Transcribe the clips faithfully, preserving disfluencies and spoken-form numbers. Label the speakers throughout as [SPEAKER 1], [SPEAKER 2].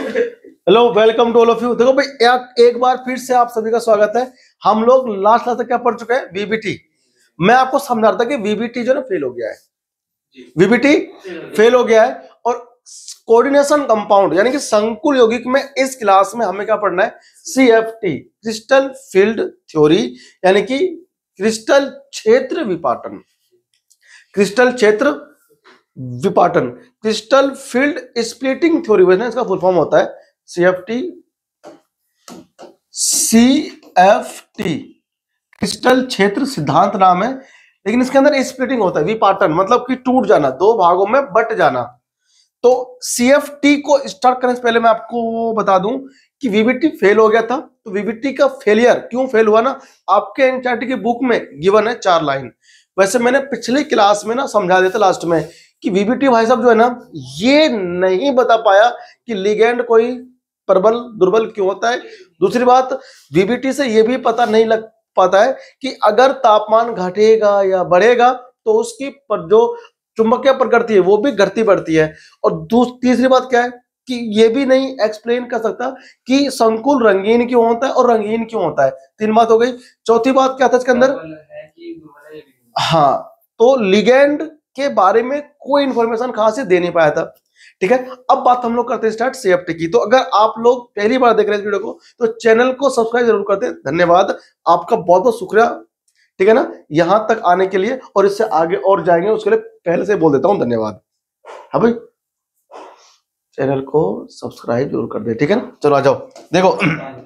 [SPEAKER 1] Hello, welcome to all of you. देखो भाई, एक, एक बार फिर से आप सभी का स्वागत है। हम लोग लास्ट क्लास तक क्या पढ़ चुके हैं? वीबीटी। मैं आपको समझा रहा था कि वीबीटी जो ना फेल हो गया है, वीबीटी फेल हो गया है। और कोऑर्डिनेशन कंपाउंड यानी कि संकुल यौगिक में इस क्लास में हमें क्या पढ़ना है? सीएफटी, क्रिस्टल फील्ड थ्योरी, यानी कि क्रिस्टल क्षेत्र विपाटन। क्रिस्टल क्षेत्र विपाटन, क्रिस्टल फील्ड स्प्लिटिंग थ्योरी, इसका फुल फॉर्म होता है सीएफटी। सीएफटी क्रिस्टल क्षेत्र सिद्धांत नाम है, लेकिन इसके अंदर स्प्लिटिंग होता है, विपाटन मतलब कि टूट जाना, दो भागों में बट जाना। तो सीएफटी को स्टार्ट करने से पहले मैं आपको बता दूं कि वीबीटी फेल हो गया था। तो वीबीटी का फेलियर क्यों फेल हुआ ना, आपके एनसीईआरटी की बुक में गिवन है चार लाइन। वैसे मैंने पिछली क्लास में ना समझा दिया था लास्ट में कि वीबीटी भाई साहब जो है ना, ये नहीं बता पाया कि लिगेंड कोई प्रबल दुर्बल क्यों होता है। दूसरी बात, वीबीटी से ये भी पता नहीं लग पाता है कि अगर तापमान घटेगा या बढ़ेगा तो उसकी पर जो चुंबकीय प्रकृति है वो भी घटती बढ़ती है। और तीसरी बात क्या है कि ये भी नहीं एक्सप्लेन कर सकता कि संकुल रंगीन क्यों होता है और रंगीन क्यों होता है। तीन बात हो गई। चौथी बात क्या था इसके अंदर? हाँ, तो लिगेंड के बारे में कोई इंफॉर्मेशन खास से दे नहीं पाया था। ठीक है, अब बात हम लोग करते हैं स्टार्ट सीएफटी की। तो अगर आप लोग पहली बार देख रहे हैं इस वीडियो को तो चैनल को सब्सक्राइब जरूर करते हैं। धन्यवाद, आपका बहुत बहुत शुक्रिया, ठीक है ना, यहां तक आने के लिए। और इससे आगे और जाएंगे उसके लिए पहले से बोल देता हूं धन्यवाद। हाँ भाई, चैनल को सब्सक्राइब जरूर कर दे, ठीक है ना। चलो आ जाओ। देखो,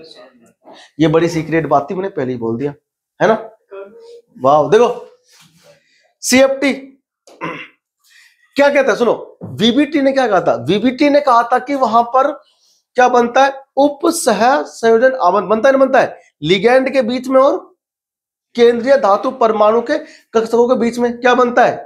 [SPEAKER 1] ये बड़ी सीक्रेट बात थी, मैंने पहले ही बोल दिया है ना। वाह, देखो सीएफटी क्या कहता है, सुनो। वीबीटी ने क्या कहा था? वीबीटी ने कहा था कि वहां पर क्या बनता है? उप सह संयोजन आवरण बनता है, ना बनता है लिगेंड के बीच में और केंद्रीय धातु परमाणु के कक्षकों के बीच में क्या बनता है?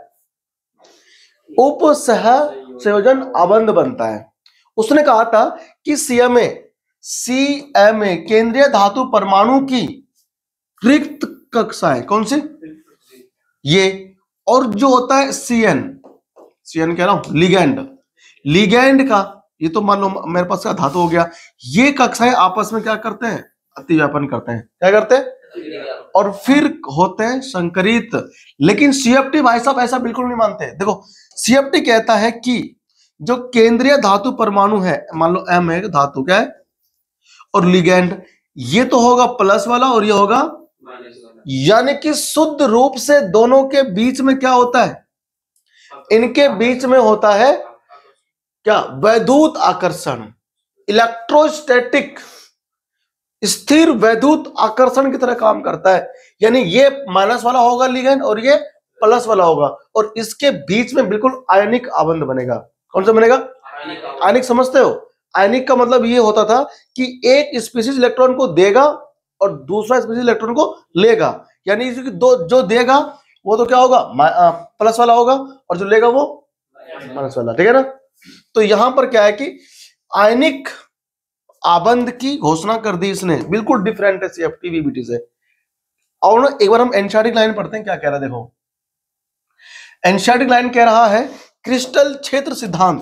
[SPEAKER 1] उप सह संयोजन आबंध बनता है। उसने कहा था कि सीएमए सीएमए केंद्रीय धातु परमाणु की रिक्त कक्षाएं कौन सी? ये। और जो होता है सीएन, सीएन कह रहा हूं लिगेंड, लिगेंड का ये तो मान लो मेरे पास का धातु हो गया, ये कक्षाएं आपस में क्या करते हैं? अतिव्यापन करते हैं। क्या करते हैं? और फिर होते हैं संकरित। लेकिन सीएफटी भाई साहब ऐसा बिल्कुल नहीं मानते। देखो, सीएफटी कहता है कि जो केंद्रीय धातु परमाणु है, मान लो एम है धातु, क्या है, और लिगेंड, ये तो होगा प्लस वाला और ये होगा, यानी कि शुद्ध रूप से दोनों के बीच में क्या होता है? इनके बीच में होता है क्या? वैद्युत आकर्षण, इलेक्ट्रोस्टैटिक, स्थिर वैद्युत आकर्षण की तरह काम करता है। यानी ये माइनस वाला होगा लिगेंड और ये प्लस वाला होगा, और इसके बीच में बिल्कुल आयनिक आबंध बनेगा। कौन सा बनेगा? आयनिक। समझते हो? आयनिक का मतलब ये होता था कि एक स्पीशीज इलेक्ट्रॉन को देगा और दूसरा स्पीशीज इलेक्ट्रॉन को लेगा। यानी दो जो देगा वो तो क्या होगा? प्लस वाला होगा, और जो लेगा वो माइनस वाला, ठीक है ना। तो यहां पर क्या है कि आयनिक आबंध की घोषणा कर दी इसने, बिल्कुल डिफरेंट है सीएफटी वीबीटी से। और ना एक बार हम एनसीईआरटी लाइन पढ़ते हैं, क्या कह रहा है देखो। एनसीईआरटी लाइन कह रहा है क्रिस्टल क्षेत्र सिद्धांत,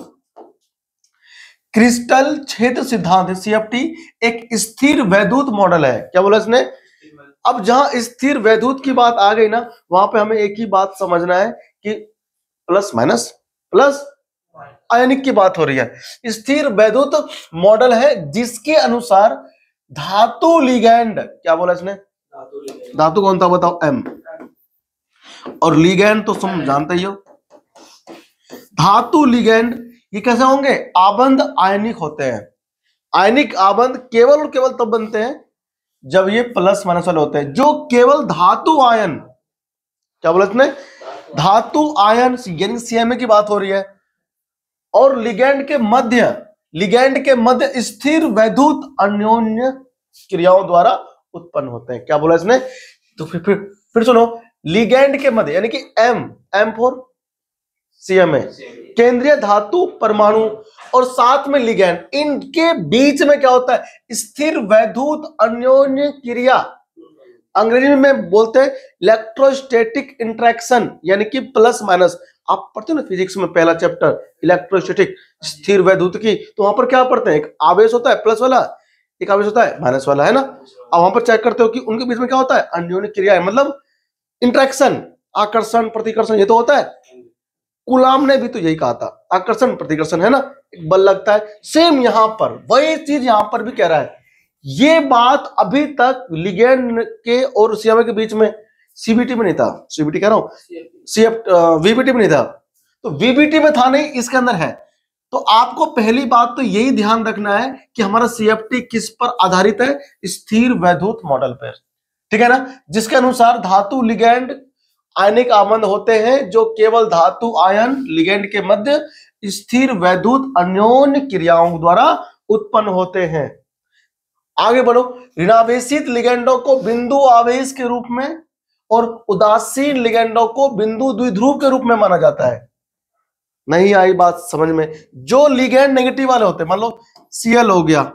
[SPEAKER 1] क्रिस्टल क्षेत्र सिद्धांत है सीएफटी एक स्थिर वैद्युत मॉडल है। क्या बोला इसने? अब जहां स्थिर वैद्युत की बात आ गई ना, वहां पे हमें एक ही बात समझना है कि प्लस माइनस प्लस आयनिक की बात हो रही है। स्थिर वैद्युत मॉडल है जिसके अनुसार धातु लिगेंड, क्या बोला इसने? धातु कौन था बताओ? एम। और लिगेंड तो तुम जानते ही हो, धातु लिगेंड ये कैसे होंगे? आबंध आयनिक होते हैं। आयनिक आबंध केवल और केवल तब बनते हैं जब ये प्लस माइनस वाले होते हैं। जो केवल धातु आयन, क्या बोला इसने? धातु आयन, यानी सीएमए की बात हो रही है, और लिगेंड के मध्य, लिगेंड के मध्य स्थिर वैद्युत अन्योन्य क्रियाओं द्वारा उत्पन्न होते हैं। क्या बोला इसने? तो फिर फिर, फिर सुनो, लिगेंड के मध्य यानी कि एम, एम फॉर सीएमए, केंद्रीय धातु परमाणु, और साथ में लिगेंड, इनके बीच में क्या होता है? स्थिर वैद्युत अन्योन्य क्रिया। अंग्रेजी में बोलते हैं इलेक्ट्रोस्टैटिक इंटरेक्शन, यानी कि प्लस माइनस। आप पढ़ते हो ना फिजिक्स में पहला चैप्टर इलेक्ट्रोस्टैटिक स्थिर वैद्युतिकी, तो वहां पर क्या पढ़ते हैं, एक आवेश होता है प्लस वाला, एक आवेश होता है माइनस वाला, है ना। अब वहां पर चेक करते हो कि उनके बीच में क्या होता है, अन्योन्य क्रिया है, मतलब इंट्रैक्शन, आकर्षण प्रतिकर्षण, ये तो होता है। कूलाम ने भी तो यही कहा था, आकर्षण प्रतिकर्षण, है ना, एक बल लगता है। सेम यहां पर वही चीज यहां पर भी कह रहा है। ये बात अभी तक लिगेंड के और सीएमए के बीच में सीबीटी में नहीं था, सीबीटी कह रहा हूं, सीएफ वीबीटी में नहीं था, तो वीबीटी में था नहीं, इसके अंदर है। तो आपको पहली बात तो यही ध्यान रखना है कि हमारा सीएफटी किस पर आधारित है, स्थिर वैद्युत मॉडल पर, ठीक है ना, जिसके अनुसार धातु लिगेंड आयनिक आबंध होते हैं जो केवल धातु आयन लिगेंड के मध्य स्थिर वैद्युत अन्योन्य क्रियाओं द्वारा उत्पन्न होते हैं। आगे बढ़ो, ऋणावेशित लिगेंडों को बिंदु आवेश के रूप में और उदासीन लिगेंडों को बिंदु द्विध्रुव के रूप में माना जाता है। नहीं आई बात समझ में? जो लिगेंड नेगेटिव वाले होते हैं, मान लो सीएल हो गया,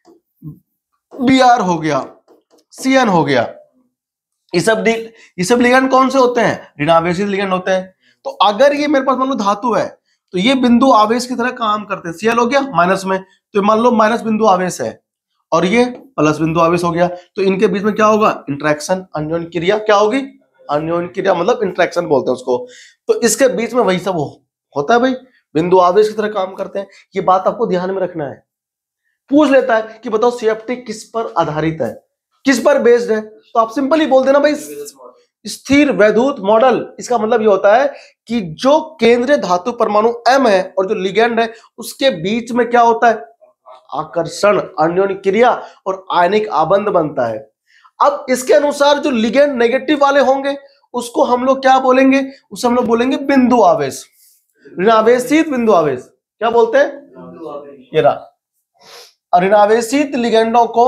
[SPEAKER 1] बीआर हो गया, सीएन हो गया, ये सब ये सब लिगेंड कौन से होते हैं, ऋणावेशित लिगेंड होते हैं। तो अगर ये मेरे पास मान लो धातु है तो ये बिंदु आवेश की तरह काम करते हैं। सीएल हो गया माइनस में, तो मान लो माइनस बिंदु आवेश है और ये प्लस बिंदु आवेश हो गया, तो इनके बीच में क्या होगा, इंट्रैक्शन, अन्योन्य क्रिया। क्या होगी, अन्योन्य क्रिया, मतलब इंट्रैक्शन बोलते हैं उसको। तो इसके बीच में वही सब हो, होता है भाई, बिंदु आवेश की तरह काम करते हैं। ये बात आपको ध्यान में रखना है। पूछ लेता है कि बताओ सीएफटी किस पर आधारित है, किस पर बेस्ड है, तो आप सिंपल ही बोल देना भाई स्थिर वैद्युत मॉडल। इसका मतलब ये होता है कि जो केंद्रीय धातु परमाणु M है और जो लिगेंड है उसके बीच में क्या होता है, आकर्षण, अन्योन्य क्रिया और आयनिक आबंध बनता है। अब इसके अनुसार जो लिगेंड नेगेटिव वाले होंगे उसको हम लोग क्या बोलेंगे, उसे हम लोग बोलेंगे बिंदु आवेश, ऋणावेशित बिंदु आवेश। क्या बोलते हैं, ये रहा। ऋणावेशित लिगेंडों को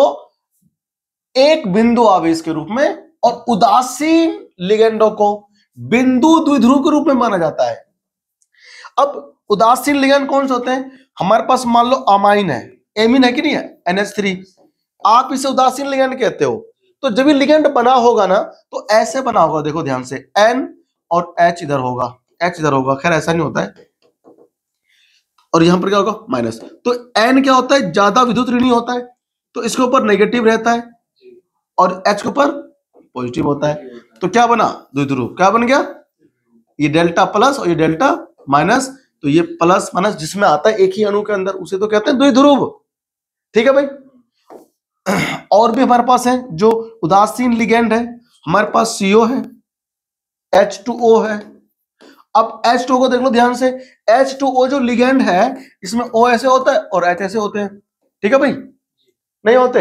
[SPEAKER 1] एक बिंदु आवेश के रूप में और उदासीन लिगेंडों को बिंदु द्विध्रुव के रूप में माना जाता है। अब उदासीन लिगेंड कौन से होते हैं, हमारे पास मान लो अमाइन है, एमीन है कि नहीं है, एन एच थ्री, आप इसे उदासीन लिगेंड कहते हो। तो जब ये लिगेंड बना होगा ना तो ऐसे बना होगा, देखो ध्यान से, N और H इधर होगा, H इधर होगा, खैर ऐसा नहीं होता है, और यहां पर क्या होगा, माइनस। तो N क्या होता है, ज्यादा विद्युत ऋणी होता है, तो इसके ऊपर नेगेटिव रहता है और H के ऊपर पॉजिटिव होता है। तो क्या बना, द्विध्रुव। क्या बन गया, ये डेल्टा प्लस और ये डेल्टा माइनस, तो ये प्लस माइनस जिसमें आता है एक ही अणु के अंदर उसे तो कहते हैं द्विध्रुव, ठीक है भाई। और भी हमारे पास है जो उदासीन लिगेंड है, हमारे पास सी ओ है, एच टू ओ है। अब एच टू ओ को देख लो ध्यान से, एच टू ओ जो लिगेंड है इसमें O ऐसे होता है और H ऐसे होते हैं, ठीक है भाई, नहीं होते।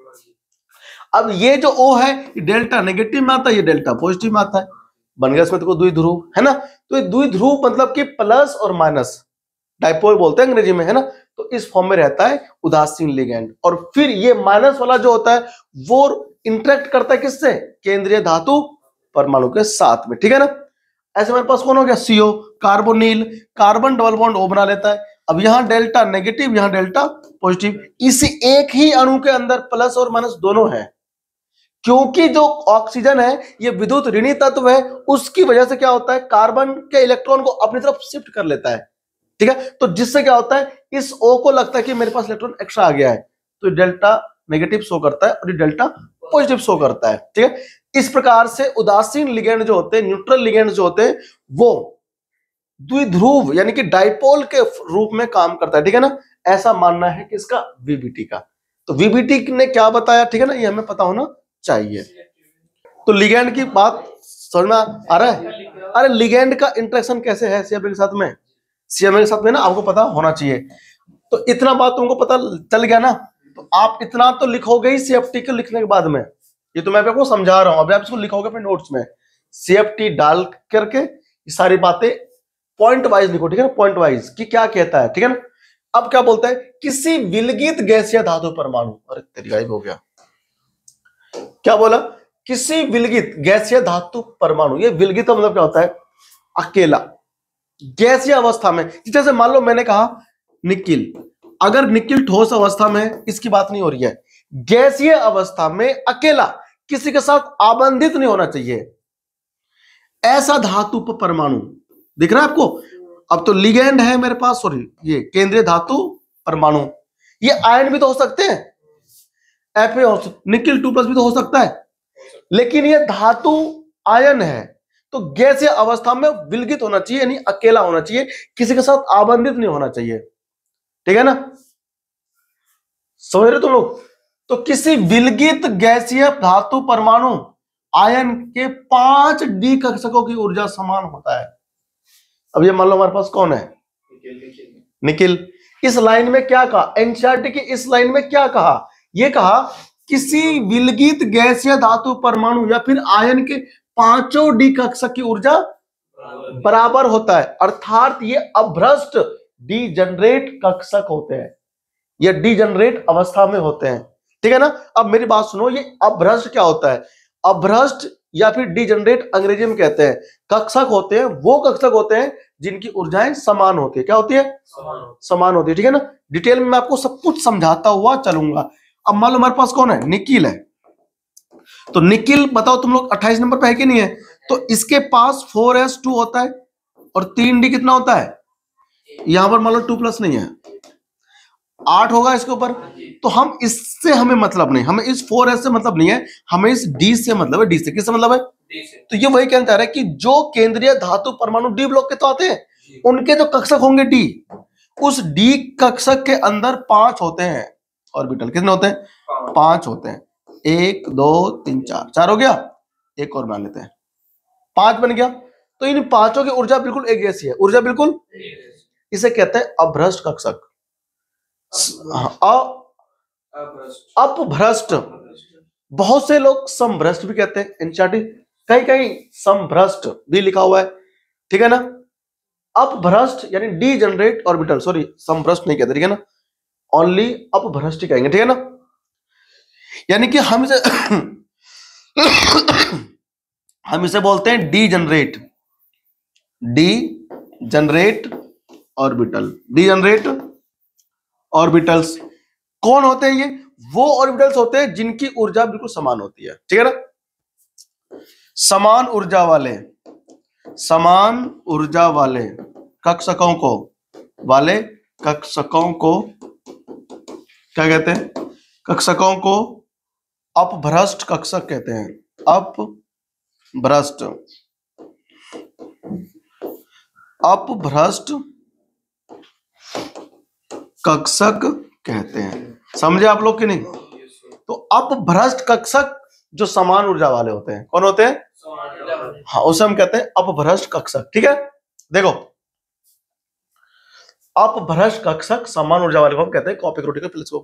[SPEAKER 1] अब ये जो O है ये डेल्टा नेगेटिव में आता है, ये डेल्टा पॉजिटिव में आता है, बन गया इसमें तो द्विध्रुव, है ना। तो ये द्विध्रुव मतलब कि प्लस और माइनस, डाइपोल बोलते हैं अंग्रेजी में, है ना। तो इस फॉर्म में रहता है उदासीन लिगेंड। और फिर ये माइनस वाला जो होता है वो इंटरेक्ट करता है किससे, केंद्रीय धातु परमाणु के साथ में, ठीक है ना। ऐसे हमारे पास कौन हो गया, CO, carbonyl, carbon double bond O बना लेता है। अब यहां डेल्टा नेगेटिव, यहां डेल्टा पॉजिटिव, इसी एक ही अणु के अंदर प्लस और माइनस दोनों है। क्योंकि जो ऑक्सीजन है ये विद्युत ऋणी तत्व है, उसकी वजह से क्या होता है, कार्बन के इलेक्ट्रॉन को अपनी तरफ शिफ्ट कर लेता है, ठीक है। तो जिससे क्या होता है, इस O को लगता है कि मेरे पास इलेक्ट्रॉन एक्स्ट्रा आ गया है, तो डेल्टा नेगेटिव शो करता है और ये डेल्टा पॉजिटिव शो करता है, ठीक है। इस प्रकार से उदासीन लिगेंड जो होते हैं, न्यूट्रल लिगेंड जो होते हैं, वो द्विध्रुव यानी कि डाइपोल के रूप में काम करता है, ठीक है ना। ऐसा मानना है कि इसका वीबीटी का। तो वीबीटी ने क्या बताया, ठीक है ना, ये हमें पता होना चाहिए। तो लिगेंड की बात समझ में आ रहा है। अरे लिगेंड का इंटरेक्शन कैसे है सीएमए के साथ में, सीएमए के साथ में ना आपको पता होना चाहिए। तो इतना बात तुमको पता चल गया ना, तो आप इतना तो लिखोगे ही सीएफटी के लिखने के बाद में। ये तो मैं आपको समझा रहा हूं, अभी आप इसको लिखोगे अपने नोट्स में, सीएफटी डाल करके ये सारी बातें पॉइंट वाइज लिखो, ठीक है ना, पॉइंट वाइज कि क्या कहता है, ठीक है ना। अब क्या बोलता है, किसी विलगित गैसीय धातु परमाणु, अरे तेरी गायब हो गया, क्या बोला, किसी विलगित गैसीय धातु परमाणु। ये विलगित मतलब क्या होता है, अकेला गैसीय अवस्था में। जैसे मान लो मैंने कहा निकिल, अगर निकिल ठोस अवस्था में, इसकी बात नहीं हो रही है, गैसीय अवस्था में अकेला, किसी के साथ आबंधित नहीं होना चाहिए, ऐसा धातु परमाणु दिख रहा है आपको? अब तो लिगेंड है मेरे पास, सॉरी ये केंद्रीय धातु परमाणु, ये आयन भी तो हो सकते हैं, एफ ए हो, निकिल टू प्लस भी तो हो सकता है, लेकिन ये धातु आयन है तो गैसीय अवस्था में विलगित होना चाहिए, यानी अकेला होना चाहिए, किसी के साथ आबंधित नहीं होना चाहिए, ठीक है ना? समझ रहे तुम लोग? तो किसी विलगित गैसीय धातु परमाणु आयन के पांच डी कक्षकों की ऊर्जा समान होता है। अब ये मान लो हमारे पास कौन है? निकिल। इस लाइन में क्या कहा? एनसीईआरटी की इस लाइन में क्या कहा? ये कहा किसी विलगित गैसीय धातु परमाणु या फिर आयन के पांचों डी कक्षक की ऊर्जा बराबर होता है, अर्थात ये अभ्रष्ट डीजनरेट कक्षक होते हैं, ये डीजनरेट अवस्था में होते हैं, ठीक है ना? अब मेरी बात सुनो, ये अभ्रष्ट क्या होता है? अभ्रष्ट या फिर डीजनरेट अंग्रेजी में कहते हैं, कक्षक होते हैं वो कक्षक होते हैं जिनकी ऊर्जाएं समान होती है। क्या होती है? समान, समान होती है, ठीक है ना? डिटेल में मैं आपको सब कुछ समझाता हुआ चलूंगा। अब मान लो हमारे पास कौन है? निकिल है। तो निकिल बताओ तुम लोग अट्ठाईस नंबर पे है कि नहीं है? तो इसके पास फोर एस टू होता है और तीन डी कितना होता है? यहां पर मान लो टू प्लस नहीं है, आठ होगा इसके ऊपर। तो हम इससे हमें मतलब नहीं, हमें इस फोर एस से मतलब नहीं है, हमें इस डी से मतलब है। डी से किससे मतलब है? डी से। तो ये वही कहना चाह रहा है कि जो केंद्रीय धातु परमाणु डी ब्लॉक के तो आते हैं, उनके जो कक्षक होंगे डी, उस डी कक्षक के अंदर पांच होते हैं ऑर्बिटल। कितने होते हैं? पांच होते हैं। एक दो तीन चार, चार हो गया, एक और मान लेते हैं, पांच बन गया। तो इन पांचों की ऊर्जा बिल्कुल एक जैसी है, ऊर्जा बिल्कुल, इसे कहते हैं अभ्रष्ट कक्षक। अपभ्रष्ट, बहुत से लोग समभ्रष्ट भी कहते हैं, एनसीईआरटी कहीं कहीं समभ्रष्ट भी लिखा हुआ है, ठीक है ना? अपभ्रष्ट यानी डीजनरेट ऑर्बिटल, सॉरी समभ्रष्ट नहीं कहते, ठीक है ना? ओनली अपभ्रष्ट कहेंगे, ठीक है ना? यानी कि हम इसे हम इसे बोलते हैं degenerate, degenerate orbital. Degenerate orbitals कौन होते हैं? ये वो ऑर्बिटल्स होते हैं जिनकी ऊर्जा बिल्कुल समान होती है, ठीक है ना? समान ऊर्जा वाले, समान ऊर्जा वाले कक्षकों को, वाले कक्षकों को क्या कहते हैं? कक्षकों को अपभ्रष्ट कक्षक कहते हैं। अपभ्रष्ट, अपभ्रष्ट कक्षक कहते हैं। समझे आप लोग कि नहीं? तो अपभ्रष्ट कक्षक जो समान ऊर्जा वाले होते हैं, कौन होते हैं? हाँ, उसे हम कहते हैं अपभ्रष्ट कक्षक, ठीक है? देखो, अपभ्रष्ट कक्षक समान ऊर्जा वाले को हम कहते हैं कॉपी क्रिटिकल प्लस को।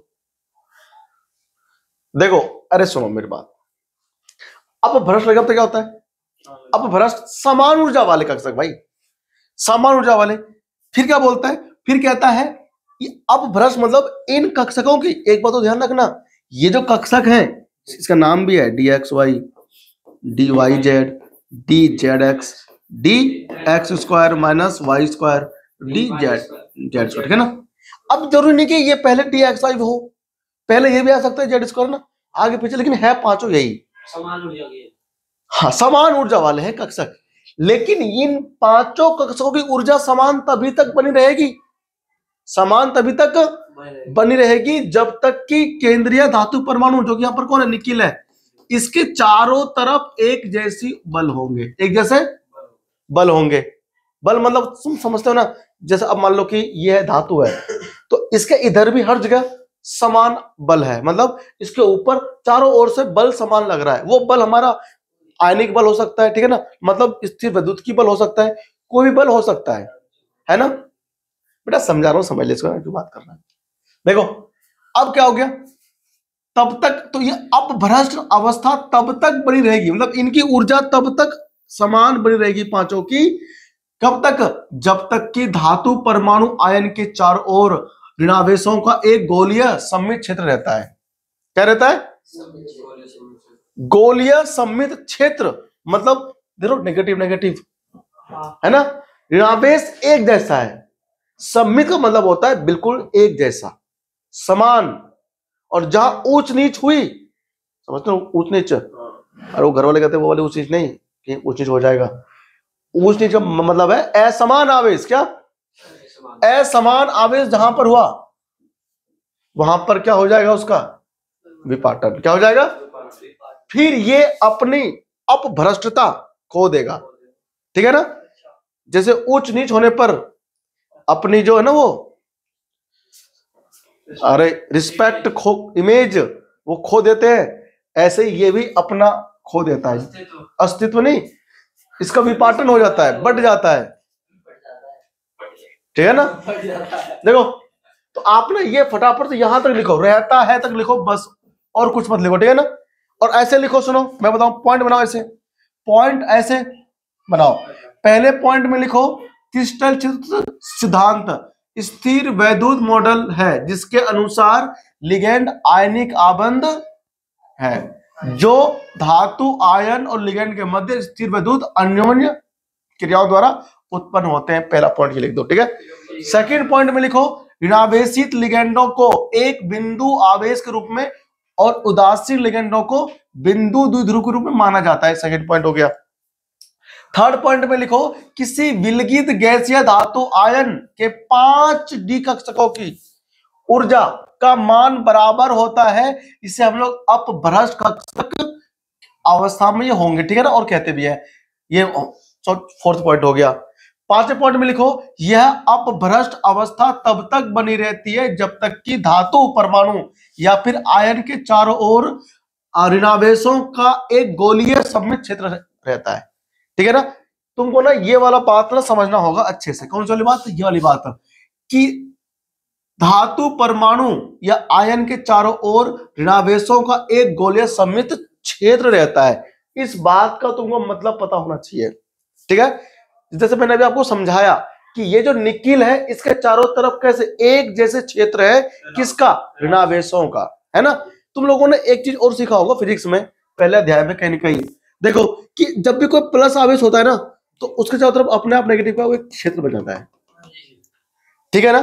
[SPEAKER 1] देखो, अरे सुनो मेरी बात, अपभ्रष्ट लगा तो क्या होता है? अपभ्रष्ट समान ऊर्जा वाले कक्षक, भाई समान ऊर्जा वाले। फिर क्या बोलता है? फिर कहता है कि अपभ्रष्ट मतलब इन कक्षकों की, एक बात तो ध्यान रखना, ये जो कक्षक है इसका नाम भी है D x Y, D Y Z, D Z X, D x square minus Y square, D Z Z square, ठीक है ना? अब जरूरी नहीं कि ये पहले डी एक्स वाई हो, पहले ये भी आ सकता है जेड स्क्वायर ना, आगे पीछे, लेकिन है पांचों यही समान ऊर्जा के। हाँ, समान ऊर्जा वाले हैं कक्षक, लेकिन इन पांचों कक्षकों की ऊर्जा समान तभी तक बनी रहेगी, समान तभी तक बनी रहेगी जब तक कि केंद्रीय धातु परमाणु, जो कि यहां पर कौन है? निकिल है, इसके चारों तरफ एक जैसी बल होंगे, एक जैसे बल होंगे। बल मतलब तुम समझते हो ना, जैसे अब मान लो कि यह धातु है तो इसके इधर भी हर जगह समान बल है, मतलब इसके ऊपर चारों ओर से बल समान लग रहा है। वो बल हमारा आयनिक बल हो सकता है, ठीक है ना? मतलब स्थिर विद्युत की बल हो सकता है, कोई भी बल हो सकता है, है ना? बेटा समझा रहा हूं, समझ ले इसको, क्यों बात कर रहा है। देखो अब क्या हो गया, तब तक तो ये अपभ्रष्ट अवस्था तब तक बनी रहेगी, मतलब इनकी ऊर्जा तब तक समान बनी रहेगी पांचों की, कब तक? जब तक कि धातु परमाणु आयन के चारों ओर ऋणावेशों का एक गोलीय सममित क्षेत्र रहता है। क्या रहता है? गोलीय सममित क्षेत्र, मतलब देखो नेगेटिव नेगेटिव, है ना? ऋणावेश एक जैसा है, सममित का मतलब होता है बिल्कुल एक जैसा, समान। और जहां ऊंच नीच हुई, समझते हो ऊंच नीच, अरे वो घर वाले कहते हैं वो वाले ऊंच नीच नहीं कि ऊंच नीच हो जाएगा, ऊंच नीच का मतलब है असमान आवेश। क्या? असमान आवेश जहां पर हुआ वहां पर क्या हो जाएगा उसका विपाटन। क्या हो जाएगा? फिर ये अपनी अपभ्रष्टता खो देगा। ठीक है ना? जैसे उच्च नीच होने पर अपनी जो है ना वो अरे रिस्पेक्ट खो इमेज वो खो देते हैं, ऐसे ही ये भी अपना खो देता है। अस्तित्व नहीं, इसका विपाटन हो जाता है, बढ़ जाता है। ठीक है ना? देखो तो आप ना ये फटाफट से यहां तक लिखो, रहता है तक लिखो बस, और कुछ मत लिखो। ठीक है ना? और ऐसे लिखो, सुनो मैं बताऊं, पॉइंट बनाओ, ऐसे पॉइंट ऐसे बनाओ। पहले पॉइंट में लिखो क्रिस्टल चित्र सिद्धांत स्थिर वैद्युत मॉडल है जिसके अनुसार लिगेंड आयनिक आबंध है जो धातु आयन और लिगेंड के मध्य स्थिर वैद्युत अन्योन्य क्रियाओं द्वारा उत्पन्न होते हैं। पहला पॉइंट ये लिख दो। ठीक है? सेकंड पॉइंट में लिखो ऋणावेशित लिगेंडों को एक बिंदु आवेश के रूप में और उदासीन लिगेंडों को बिंदु द्विध्रुव के रूप में माना जाता है। सेकंड पॉइंट हो गया। थर्ड पॉइंट में लिखो किसी विलगित गैसीय धातु आयन के पांच डी कक्षकों की ऊर्जा का मान बराबर होता है, इसे हम लोग अपभ्रष्ट कक्षक अवस्था में ये होंगे। ठीक है ना? और कहते भी है ये। फोर्थ पॉइंट हो गया। पांचवें पॉइंट में लिखो यह अपभ्रष्ट अवस्था तब तक बनी रहती है जब तक कि धातु परमाणु या फिर आयन के चारों ओर ऋणावेशों का एक गोलीय सममित क्षेत्र रहता है। ठीक है ना? तुमको ना ये वाला बात ना समझना होगा अच्छे से। कौन सी वाली बात? ये वाली बात कि धातु परमाणु या आयन के चारों ओर ऋणावेशों का एक गोलीय सममित क्षेत्र रहता है। इस बात का तुमको मतलब पता होना चाहिए। ठीक है? जैसे मैंने अभी आपको समझाया कि ये जो निकिल है इसके चारों तरफ कैसे एक जैसे क्षेत्र है, किसका? ऋणावेशों का, है ना? तुम लोगों ने एक चीज और सीखा होगा फिजिक्स में पहले अध्याय में कहीं ना कहीं, देखो कि जब भी कोई प्लस आवेश होता है ना तो उसके चारों तरफ अपने आप नेगेटिव का वो एक क्षेत्र बन जाता है। ठीक है ना?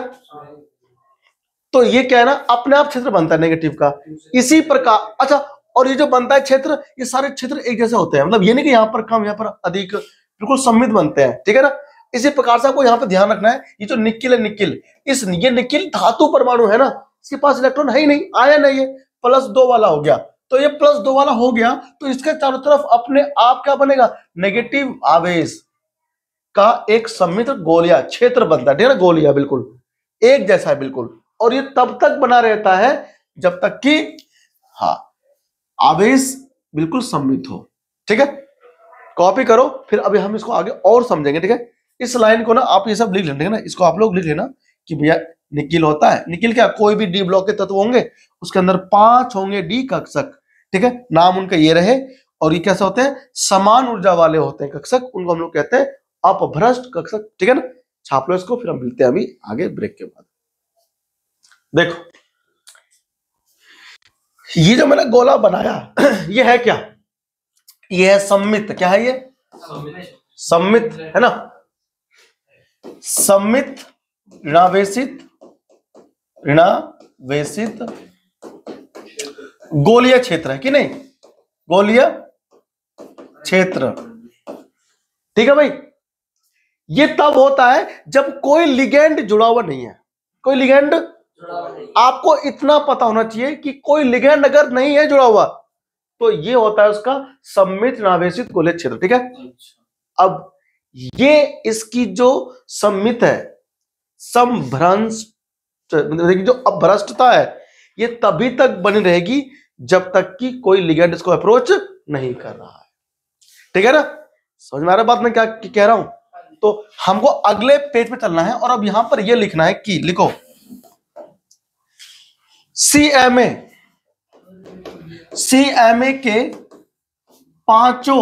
[SPEAKER 1] तो ये क्या है ना, अपने आप क्षेत्र बनता है नेगेटिव का। इसी प्रकार अच्छा, और ये जो बनता है क्षेत्र, ये सारे क्षेत्र एक जैसे होते हैं, मतलब ये नहीं कि यहाँ पर कम यहाँ पर अधिक, बिल्कुल सममित बनते हैं। ठीक है ना? इसी प्रकार से आपको यहाँ पर ध्यान रखना है, ये जो निकिल है निकिल, इस ये निकिल धातु परमाणु है ना, इसके पास इलेक्ट्रॉन है ही नहीं, आयन है, ये प्लस दो वाला हो गया। तो ये प्लस दो वाला हो गया तो इसके चारों तरफ अपने आप क्या बनेगा? नेगेटिव आवेश का एक सममित गोलिया क्षेत्र बनता है। ठीक है ना? गोलिया बिल्कुल एक जैसा है बिल्कुल, और ये तब तक बना रहता है जब तक कि हाँ आवेश बिल्कुल सममित हो। ठीक है? कॉपी करो, फिर अभी हम इसको आगे और समझेंगे। ठीक है? इस लाइन को ना आप ये सब लिख लेना ना, इसको आप लोग लिख लेना कि भैया निकिल होता है, निकिल क्या, कोई भी डी ब्लॉक के तत्व होंगे उसके अंदर पांच होंगे डी कक्षक। ठीक है? नाम उनका ये रहे, और ये कैसे होते हैं? समान ऊर्जा वाले होते हैं कक्षक, उनको हम लोग कहते हैं अपभ्रष्ट कक्षक। ठीक है ना? छाप लो इसको, फिर हम मिलते हैं अभी आगे ब्रेक के बाद। देखो ये जो मैंने गोला बनाया ये है क्या? ये है सममित। क्या है ये? सममित है ना? सममित ऋणावेशित ऋणावेशित गोलीय क्षेत्र है कि नहीं? गोलीय क्षेत्र। ठीक है भाई? ये तब होता है जब कोई लिगेंड जुड़ा हुआ नहीं है। कोई लिगेंड, आपको इतना पता होना चाहिए कि कोई लिगेंड अगर नहीं है जुड़ा हुआ तो ये होता है उसका सममित ऋणावेशित गोलीय क्षेत्र। ठीक है? अब ये इसकी जो सममित है, समभ्रंश जो अपभ्रष्टता है, ये तभी तक बनी रहेगी जब तक कि कोई लिगेंड इसको अप्रोच नहीं कर रहा है। ठीक है ना? समझ में आ रहा बात मैं क्या कह रहा हूं? तो हमको अगले पेज पे चलना है, और अब यहां पर यह लिखना है कि लिखो सीएमए सीएमए के पांचों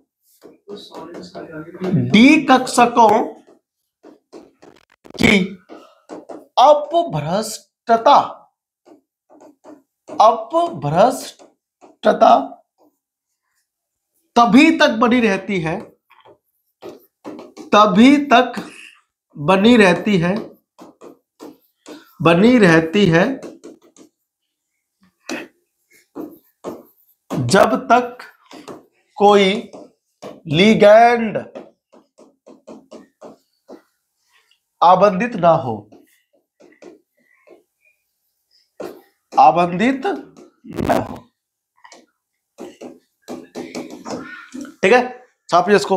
[SPEAKER 1] डी कक्षकों की अपभ्रष्टता अपभ्रष्टता तभी तक बनी रहती है तभी तक बनी रहती है बनी रहती है जब तक कोई लिगैंड आबंधित ना हो, आबंधित ना हो। ठीक है, छापिए इसको।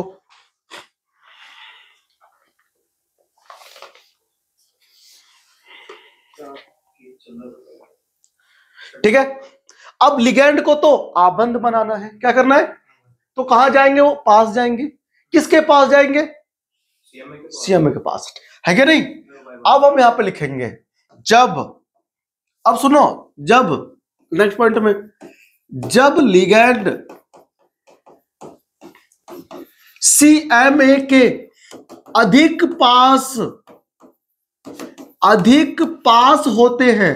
[SPEAKER 1] ठीक है, अब लिगेंड को तो आबंध बनाना है, क्या करना है? तो कहां जाएंगे? वो पास जाएंगे। किसके पास जाएंगे? सीएमए के पास, है क्या नहीं? अब हम यहां पे लिखेंगे जब, अब सुनो, जब, नेक्स्ट पॉइंट में, जब लिगेंड सीएमए के अधिक पास, अधिक पास होते हैं।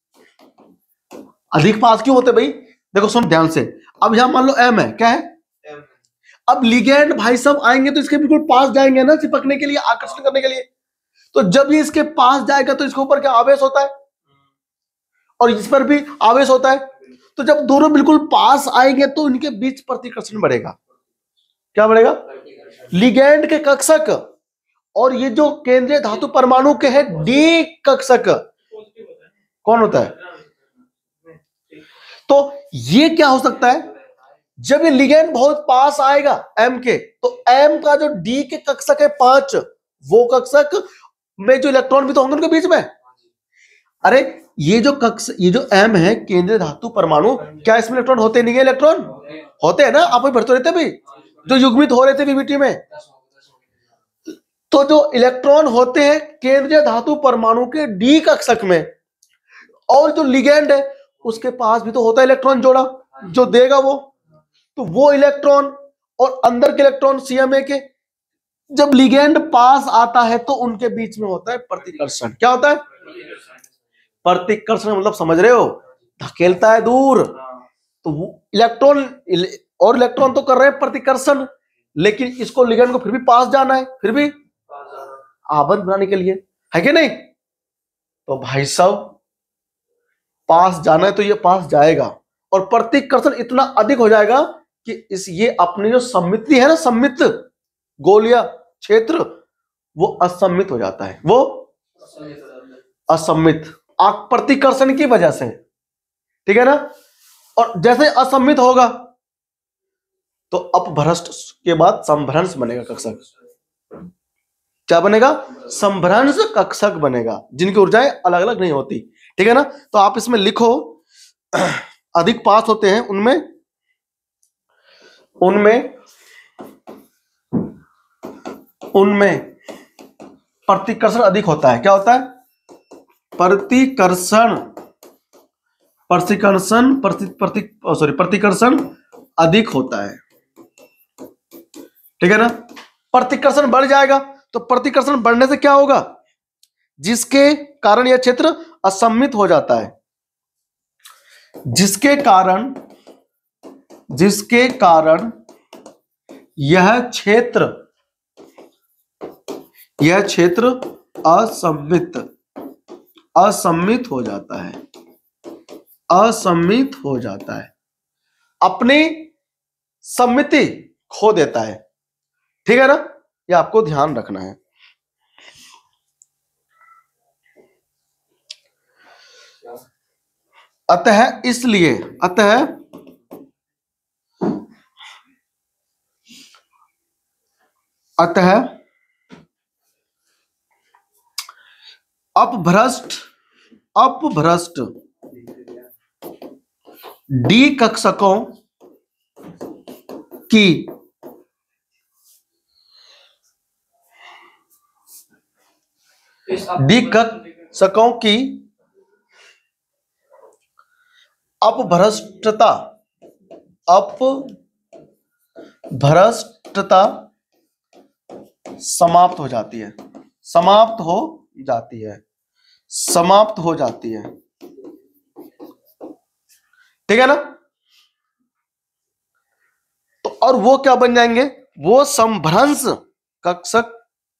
[SPEAKER 1] अधिक पास क्यों होते भाई? देखो सुन ध्यान से, अब यहां मान लो एम है, क्या है? M. अब लिगेंड भाई सब आएंगे तो इसके बिल्कुल पास जाएंगे ना, चिपकने के लिए, आकर्षण करने के लिए। तो जब ये इसके पास जाएगा तो इसके ऊपर क्या आवेश होता है, और इस पर भी आवेश होता है। तो जब दोनों बिल्कुल पास आएंगे तो इनके बीच प्रतिकर्षण बढ़ेगा। क्या बढ़ेगा? लिगेंड के कक्षक और ये जो केंद्रीय धातु परमाणु के है डी कक्षक, कौन होता है? तो ये क्या हो सकता है? जब ये लिगेंड बहुत पास आएगा एम के, तो एम का जो डी के कक्षक है पांच, वो कक्षक में जो इलेक्ट्रॉन भी तो होंगे उनके बीच में। अरे ये जो कक्ष, ये जो एम है केंद्रीय धातु परमाणु, क्या इसमें इलेक्ट्रॉन होते नहीं है? इलेक्ट्रॉन होते हैं ना, आप भी भरते रहते भी, जो युग्मित हो रहे थे वीवीटी में। तो जो इलेक्ट्रॉन होते हैं केंद्रीय धातु परमाणु के डी कक्षक में, और जो लिगेंड है उसके पास भी तो होता है इलेक्ट्रॉन जोड़ा, जो देगा वो। तो वो इलेक्ट्रॉन और अंदर के इलेक्ट्रॉन सीएमए के, जब लिगेंड पास आता है तो उनके बीच में होता है प्रतिकर्षण। क्या होता है? प्रतिकर्षण मतलब समझ रहे हो, धकेलता है दूर। तो वो इलेक्ट्रॉन और इलेक्ट्रॉन तो कर रहे हैं प्रतिकर्षण, लेकिन इसको लिगेंड को फिर भी पास जाना है, फिर भी आबंध बनाने के लिए, है कि नहीं? तो भाई साहब पास जाना है तो ये पास जाएगा, और प्रतिकर्षण इतना अधिक हो जाएगा कि इस ये अपनी जो सममिति है ना, सममित गोलीय क्षेत्र, वो असममित हो जाता है, वो असममित प्रतिकर्षण की वजह से। ठीक है ना? और जैसे असममित होगा तो अपभ्रष्ट के बाद संभ्रंश बनेगा कक्षक। क्या बनेगा? संभ्रंश कक्षक बनेगा, जिनकी ऊर्जाएं अलग अलग नहीं होती। ठीक है ना? तो आप इसमें लिखो अधिक पास होते हैं उनमें, उनमें उनमें प्रतिकर्षण अधिक होता है। क्या होता है? प्रतिकर्षण, प्रतिकर्षण प्रति प्रति सॉरी प्रतिकर्षण अधिक होता है। ठीक है ना? प्रतिकर्षण बढ़ जाएगा, तो प्रतिकर्षण बढ़ने से क्या होगा? जिसके कारण यह क्षेत्र असममित हो जाता है, जिसके कारण जिसके कारण यह क्षेत्र यह क्षेत्र असममित असममित हो जाता है, असममित हो जाता है, अपनी सममिति खो देता है। ठीक है ना? ये आपको ध्यान रखना है। अतः इसलिए अतः अतः अपभ्रष्ट अपभ्रष्ट डी कक्षकों की डी कक्षकों की अपभ्रष्टता अपभ्रष्टता समाप्त हो जाती है, समाप्त हो जाती है, समाप्त हो जाती है। ठीक है ना? तो और वो क्या बन जाएंगे? वो संभ्रंश कक्षक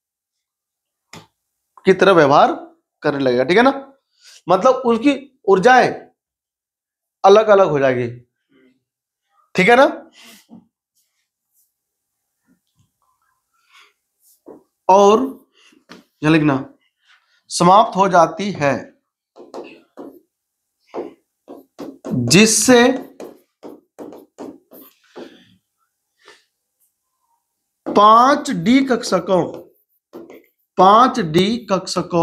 [SPEAKER 1] की तरह व्यवहार करने लगेगा। ठीक है ना? मतलब उनकी ऊर्जाएं अलग अलग हो जाएगी। ठीक है ना? और यह लिखना समाप्त हो जाती है, जिससे पांच डी कक्षकों पांच डी कक्षकों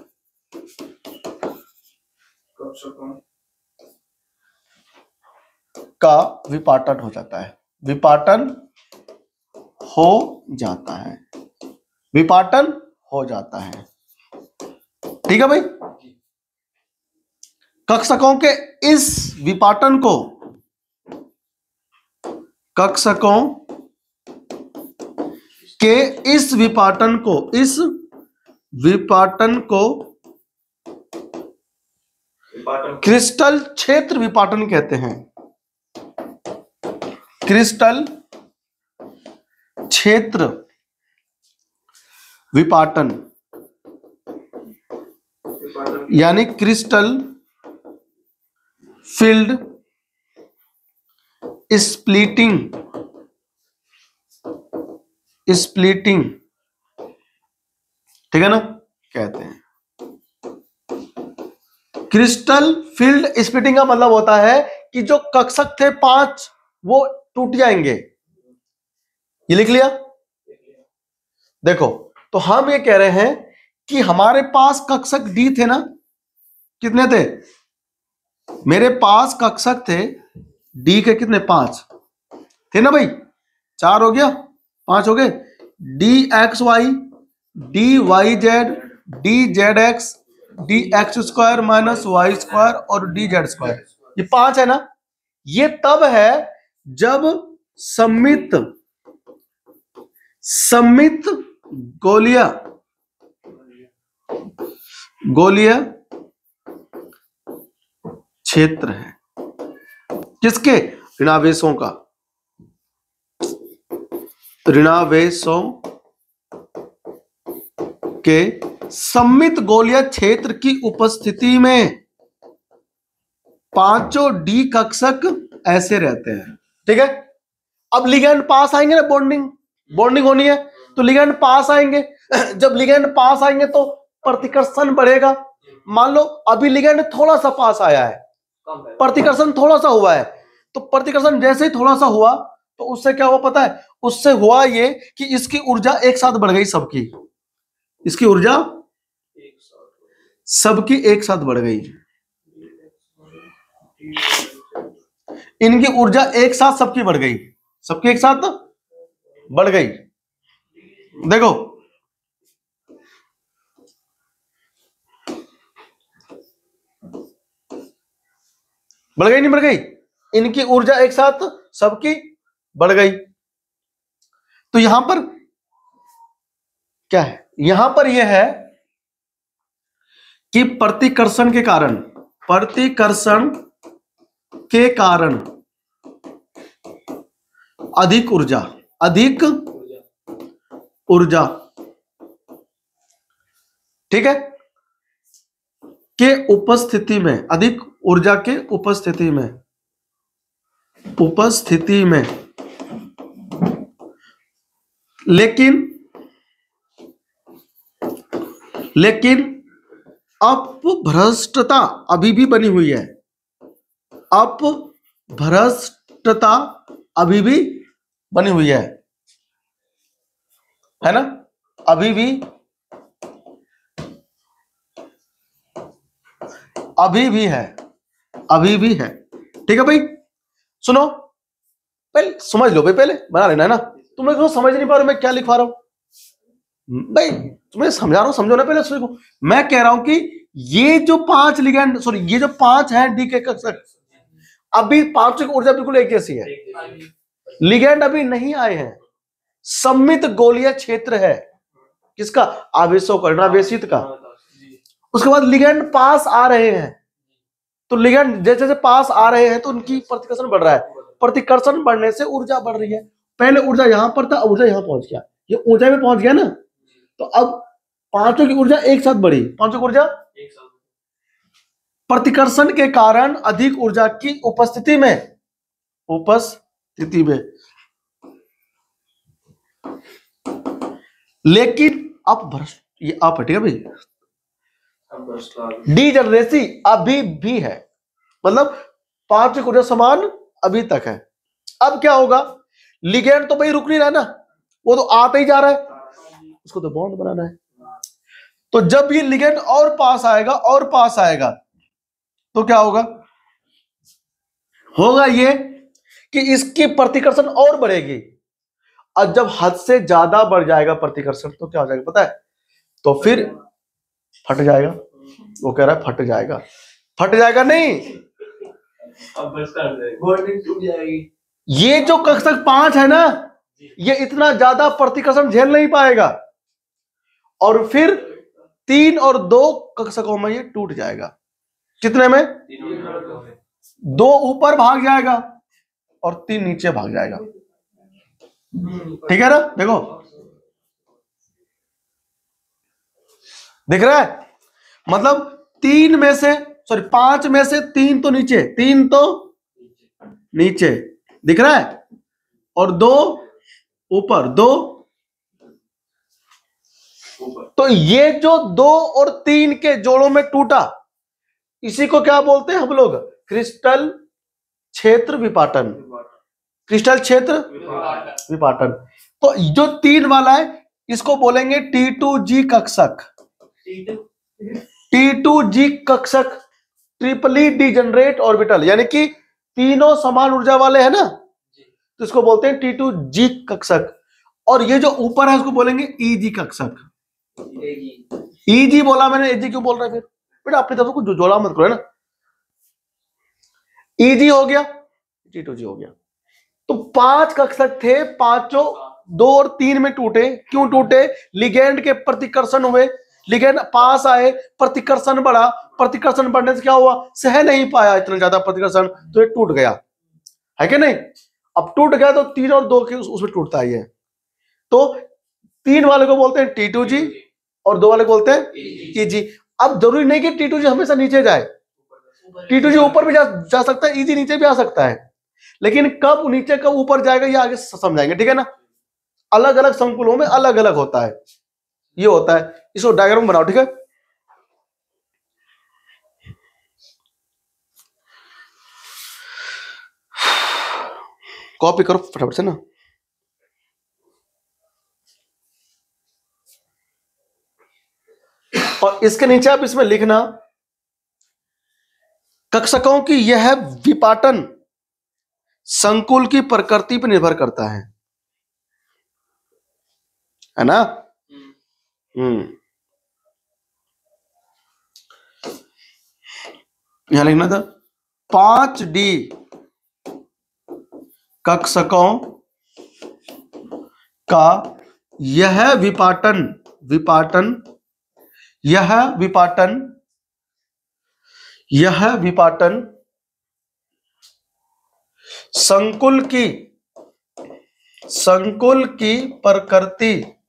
[SPEAKER 1] का विपाटन हो जाता है। विपाटन हो जाता है विपाटन हो जाता है ठीक है भाई। कक्षकों के इस विपाटन को कक्षकों के इस विपाटन को इस विपाटन को क्रिस्टल क्षेत्र विपाटन कहते हैं। क्रिस्टल क्षेत्र विपाटन यानी क्रिस्टल फील्ड स्प्लिटिंग स्प्लिटिंग ठीक है ना कहते हैं। क्रिस्टल फील्ड स्प्लिटिंग का मतलब होता है कि जो कक्षक थे पांच वो टूट जाएंगे। ये लिख लिया। देखो तो हम ये कह रहे हैं कि हमारे पास कक्षक डी थे ना, कितने थे मेरे पास कक्षक थे डी के, कितने पांच थे ना भाई, चार हो गया पांच हो गए, D x Y D Y Z D Z X D x square minus Y square और डी जेड स्क्वायर, ये पांच है ना। ये तब है जब सममित सममित गोलीय गोलीय क्षेत्र है। किसके? ऋणावेशों का, ऋणावेशों के सममित गोलीय क्षेत्र की उपस्थिति में पांचों डी कक्षक ऐसे रहते हैं। ठीक है। अब लिगैंड पास आएंगे ना, बॉन्डिंग बॉन्डिंग होनी है तो लिगैंड पास आएंगे। जब लिगैंड पास आएंगे तो प्रतिकर्षण बढ़ेगा। मान लो अभी लिगैंड थोड़ा सा पास आया है, प्रतिकर्षण थोड़ा सा हुआ है, तो प्रतिकर्षण जैसे ही थोड़ा सा हुआ तो उससे क्या हुआ पता है? उससे हुआ ये कि इसकी ऊर्जा एक साथ बढ़ गई, सबकी इसकी ऊर्जा सबकी एक साथ बढ़ गई। इनकी ऊर्जा एक साथ सबकी बढ़ गई, सबकी एक साथ बढ़ गई। देखो बढ़ गई नहीं बढ़ गई? इनकी ऊर्जा एक साथ सबकी बढ़ गई। तो यहां पर क्या है? यहां पर यह है कि प्रतिकर्षण के कारण प्रतिकर्षण के कारण अधिक ऊर्जा अधिक ऊर्जा ठीक है के उपस्थिति में अधिक ऊर्जा के उपस्थिति में उपस्थिति में लेकिन लेकिन अपभ्रष्टता अभी भी बनी हुई है। अपभ्रष्टता अभी भी बनी हुई है है ना, अभी भी अभी भी है अभी भी है। ठीक है भाई, सुनो पहले समझ लो भाई, पहले बना लेना है ना। तुम लोग समझ नहीं पा रहे मैं क्या लिखवा रहा हूं भाई, तुम्हें समझा रहा हूं, समझो ना पहले उसको। मैं कह रहा हूं कि ये जो पांच लिगैंड सॉरी ये जो पांच हैं डी के कक्षक, अभी पांचों की ऊर्जा बिल्कुल एक जैसी है। लिगैंड अभी नहीं आए हैं, सममित गोलीय क्षेत्र है। किसका? आवेशों का, ऋणावेशित का। उसके बाद लिगैंड पास आ रहे हैं, तो लिगैंड जैसे जैसे पास आ रहे हैं तो उनकी प्रतिकर्षण बढ़ रहा है। प्रतिकर्षण बढ़ने से ऊर्जा बढ़ रही है। पहले ऊर्जा यहां पर था, ऊर्जा यहां पहुंच गया, ये ऊंचाई में पहुंच गया ना, तो अब पांचों की ऊर्जा एक साथ बढ़ी। पांचों की ऊर्जा एक साथ, प्रतिकर्षण के कारण अधिक ऊर्जा की उपस्थिति में उपस्थिति में लेकिन अब भ्रष्ट ये आप हटेगा भाई, डीजनरेसी अभी भी है, मतलब पांच ऊर्जा समान अभी तक है। अब क्या होगा, लिगेंड तो भाई रुक नहीं रहा ना, वो तो आता ही जा रहा है, उसको तो बॉन्ड बनाना है। तो जब ये लिगेंड और पास आएगा और पास आएगा तो क्या होगा, होगा ये कि इसकी प्रतिकर्षण और बढ़ेगी, और जब हद से ज्यादा बढ़ जाएगा प्रतिकर्षण तो क्या हो जाएगा पता है, तो फिर फट जाएगा। वो कह रहा है फट जाएगा, फट जाएगा नहीं, टूट जाएगी। ये जो कक्षक पांच है ना, ये इतना ज्यादा प्रतिकर्षण झेल नहीं पाएगा, और फिर तीन और दो कक्षकों में ये टूट जाएगा। कितने में, दो ऊपर भाग जाएगा और तीन नीचे भाग जाएगा। ठीक है ना, देखो दिख रहा है, मतलब तीन में से सॉरी पांच में से तीन तो नीचे, तीन तो नीचे, दिख रहा है, और दो ऊपर, दो तो ये जो दो और तीन के जोड़ों में टूटा, इसी को क्या बोलते हैं हम लोग, क्रिस्टल क्षेत्र विपाटन। क्रिस्टल क्षेत्र विपाटन। तो जो तीन वाला है इसको बोलेंगे टी टू जी कक्षक। टी टू जी कक्षक ट्रिपली डिजनरेट ऑर्बिटल, यानी कि तीनों समान ऊर्जा वाले हैं ना, तो इसको बोलते हैं टी टू जी कक्षक। और ये जो ऊपर है उसको बोलेंगे ईजी कक्षक। ईजी बोला मैंने, एजी क्यों बोल रहा है फिर बेटा, अपनी तरफ को जोड़ा मत करो, है ना। ईजी हो गया, टी टू जी हो गया। तो पांच कक्षक थे, पांचों दो और तीन में टूटे। क्यों टूटे, लिगेंड के प्रतिकर्षण हुए, लिगेंड पास आए, प्रतिकर्षण बढ़ा, प्रतिकर्षण बढ़ने से क्या हुआ, सह नहीं पाया इतना ज्यादा प्रतिकर्षण, तो ये टूट गया, है कि नहीं। अब टूट गया तो तीन और दो के उस, उसमें टूटता ही है। तो तीन वाले को बोलते हैं टी टू जी और दो वाले को बोलते हैं ईजी। अब जरूरी नहीं कि टी टू जी हमेशा नीचे जाए, टी टू जी ऊपर भी जा, जा सकता है, ईजी नीचे भी आ सकता है, लेकिन कब नीचे कब ऊपर जाएगा ये आगे समझाएंगे, ठीक है ना। अलग अलग संकुलों में अलग अलग होता है, ये होता है। इसको डायग्राम बनाओ, ठीक है। कॉपी करो फटाफट से ना। और इसके नीचे आप इसमें लिखना, कक्षकों की यह विपाटन संकुल की प्रकृति पर निर्भर करता है, है ना। हम्म यहां लिखना था, पांच डी कक्षकों का यह विपाटन विपाटन यह विपाटन यह विपाटन संकुल की संकुल की प्रकृति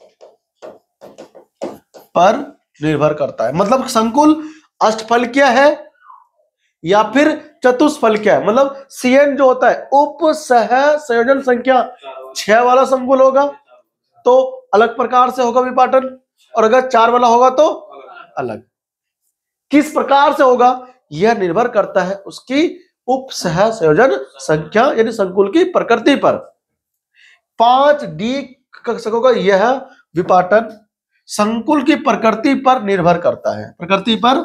[SPEAKER 1] पर निर्भर करता है। मतलब संकुल अष्टफलकीय है या फिर चतुष्फलकीय है। मतलब सीएन जो होता है उप सह संयोजन संख्या छह वाला संकुल होगा तो अलग प्रकार से होगा विपाटन, और अगर चार वाला होगा तो अलग। किस प्रकार से होगा यह निर्भर करता है उसकी उप सह संयोजन संख्या यानी संकुल की प्रकृति पर। पांच डी कक्षकों का यह विपाटन संकुल की प्रकृति पर निर्भर करता है, प्रकृति पर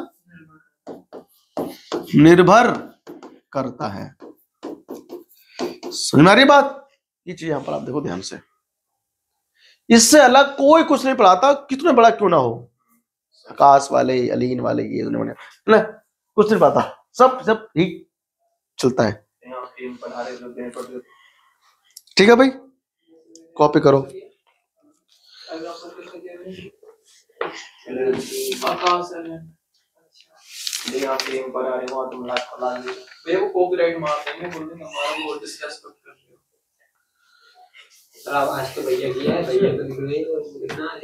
[SPEAKER 1] निर्भर करता है। समझ में आ रही बात, ये चीज यहां पर आप देखो ध्यान से। इससे अलग कोई कुछ नहीं पढ़ाता, कितने बड़ा क्यों ना हो, आकाश वाले अलीन वाले ये ना कुछ नहीं पढ़ाता, सब सब ठीक चलता है। ठीक है भाई, कॉपी करो।
[SPEAKER 2] आज तो भैया किया है, भैया तो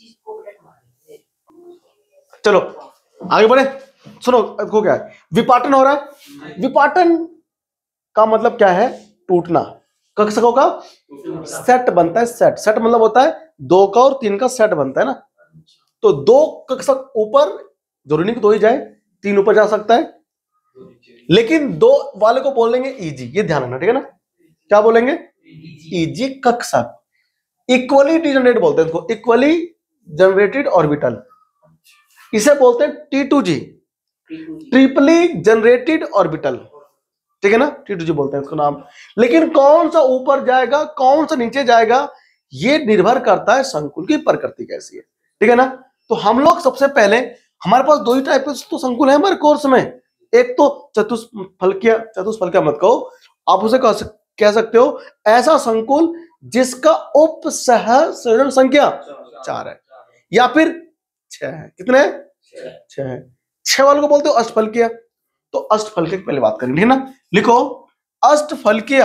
[SPEAKER 1] चलो आगे बढ़े। सुनो को क्या है, विपाटन हो रहा है। विपाटन का मतलब क्या है, टूटना। कक्षकों का सेट बनता है, सेट सेट मतलब होता है दो का और तीन का सेट बनता है ना। तो दो कक्षक ऊपर जरूरी नहीं कि दो ही जाए, तीन ऊपर जा सकता है, लेकिन दो वाले को बोलेंगे इजी, ये ध्यान रखना, ठीक है ना। क्या बोलेंगे? इजी कक्षक। इक्वली डिजनरेट बोलते हैं इसको, इक्वली जनरेटेड ऑर्बिटल, इसे बोलते हैं T two G, triply generated orbital, ठीक है ना, टी टू जी बोलते हैं इसको नाम। लेकिन कौन सा ऊपर जाएगा कौन सा नीचे जाएगा ये निर्भर करता है संकुल की प्रकृति कैसी है, ठीक है ना। तो हम लोग सबसे पहले, हमारे पास दो ही टाइप के तो संकुल है हमारे कोर्स में, एक तो चतुष्फलकीय, चतुष्फलकीय मत कहो, आप उसे कह, कह सकते हो ऐसा संकुल जिसका उपसहसरण संख्या चार है या फिर छह है। कितने? छह है। छह वालों को बोलते हो अष्टफलकीय। तो अष्टफलकीय की पहले बात करेंगे, ठीक है ना। लिखो अष्टफलकीय,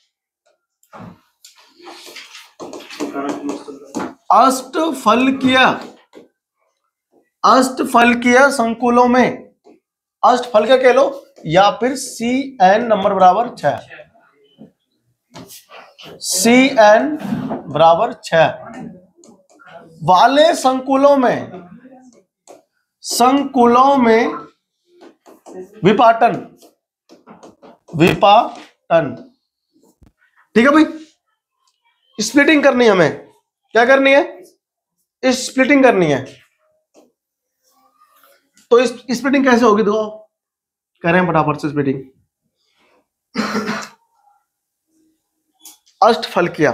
[SPEAKER 1] अष्टफलकीय, अष्टफलकीय संकुलों में, अष्टफलकीय कह लो या फिर सी एन नंबर बराबर छह, सी एन बराबर छह वाले संकुलों में, संकुलों में विपाटन, विपाटन, ठीक है भाई। स्प्लिटिंग करनी है हमें, क्या करनी है? स्प्लिटिंग करनी है। तो इस स्प्लिटिंग कैसे होगी? देखो कह रहे हैं फटाफट से स्प्लिटिंग। अष्टफलकीय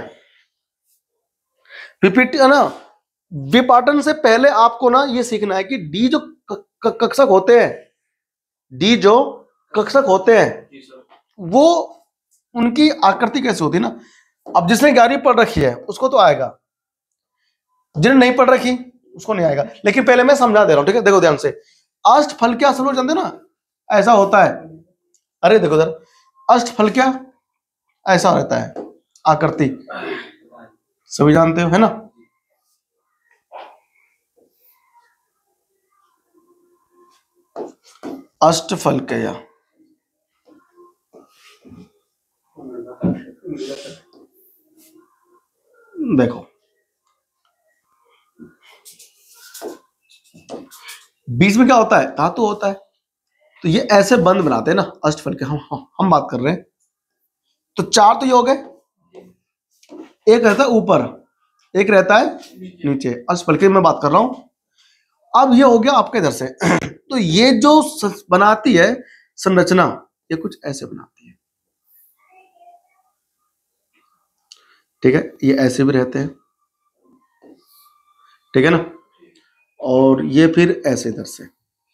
[SPEAKER 1] रिपीट है ना, विपाटन से पहले आपको ना ये सीखना है कि डी जो कक्षक होते हैं, डी जो कक्षक होते हैं वो उनकी आकृति कैसे होती है ना। अब जिसने ग्यारहवीं पढ़ रखी है उसको तो आएगा, जिन्हें नहीं पढ़ रखी उसको नहीं आएगा, लेकिन पहले मैं समझा दे रहा हूं, ठीक है। देखो ध्यान से, अष्टफलकीय सब लोग जानते हो ना, ऐसा होता है। अरे देखो इधर, अष्टफलकीय ऐसा रहता है आकृति, सभी जानते हो है ना। अष्टफलकीय देखो बीच में क्या होता है? धातु होता है। तो ये ऐसे बंद बनाते हैं ना अष्टफलकीय, हम हम बात कर रहे हैं। तो चार तो ये हो गए, एक रहता है ऊपर, एक रहता है नीचे, अष्टफलकीय में बात कर रहा हूं। अब ये हो गया आपके इधर से। तो ये जो बनाती है संरचना, ये कुछ ऐसे बनाती है, ठीक है। ये ऐसे भी रहते हैं, ठीक है ना, और ये फिर ऐसे इधर से,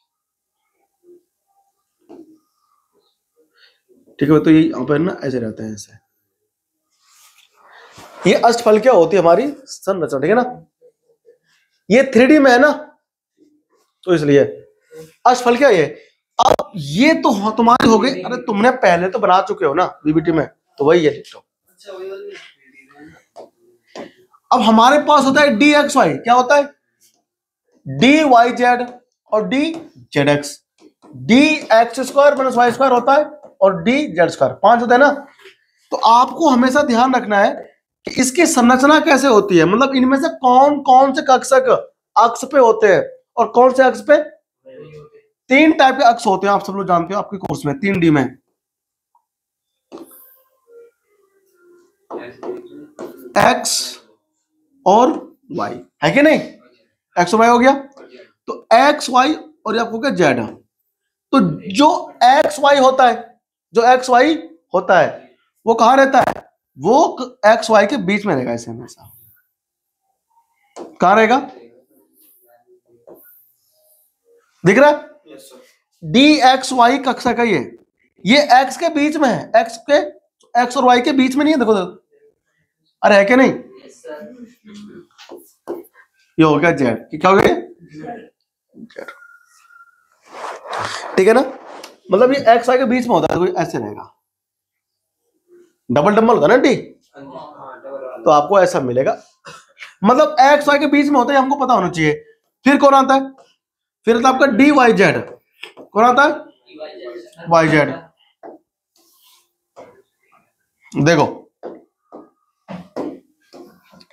[SPEAKER 1] ठीक है। तो ये यहाँ पर ना ऐसे रहते हैं, ऐसे। ये अष्टफलकीय होती है हमारी संरचना, ठीक है ना। ये थ्री डी में है ना, तो इसलिए अष्टफलकीय ये। अब ये तो तुम्हारी हो गई। अरे तुमने पहले तो बना चुके हो ना बीबीटी में, तो वही है लिखो। अब हमारे पास होता है डी एक्स वाई, क्या होता है? डी वाई जेड और D Z X. D x square minus Y square होता है और डी जेड स्क्वायर, पांच होता है ना। तो आपको हमेशा ध्यान रखना है कि इसकी संरचना कैसे होती है, मतलब इनमें से कौन कौन से कक्षक अक्ष पे होते हैं और कौन से अक्ष पे। तीन टाइप के अक्ष होते हैं, आप सब लोग जानते हो आपके कोर्स में, तीन डी में, एक्स और वाई, है कि नहीं? एक्स और वाई हो गया। तो एक्स वाई और ये आपको क्या जेड। तो जो एक्स वाई होता है, जो एक्स वाई होता है वो कहां रहता है? वो एक्स वाई के बीच में रहेगा, ऐसे हमेशा। कहां रहेगा? दिख रहा है? डी एक्स वाई कक्षा का ये ये एक्स के बीच में है, एक्स के एक्स और वाई के बीच में नहीं है। देखो देखो, अरे है क्या नहीं? ये हो गया जेड, क्या हो गया? जेड, ठीक है ना। मतलब ये एक्स वाई के बीच में होता है, तो ऐसे रहेगा, डबल डबल होगा ना डी, तो आपको ऐसा मिलेगा। मतलब एक्स वाई के बीच में होता है, हमको पता होना चाहिए। फिर कौन आता है? फिर आता आपका डी वाई जेड। कौन आता है? Y Z. देखो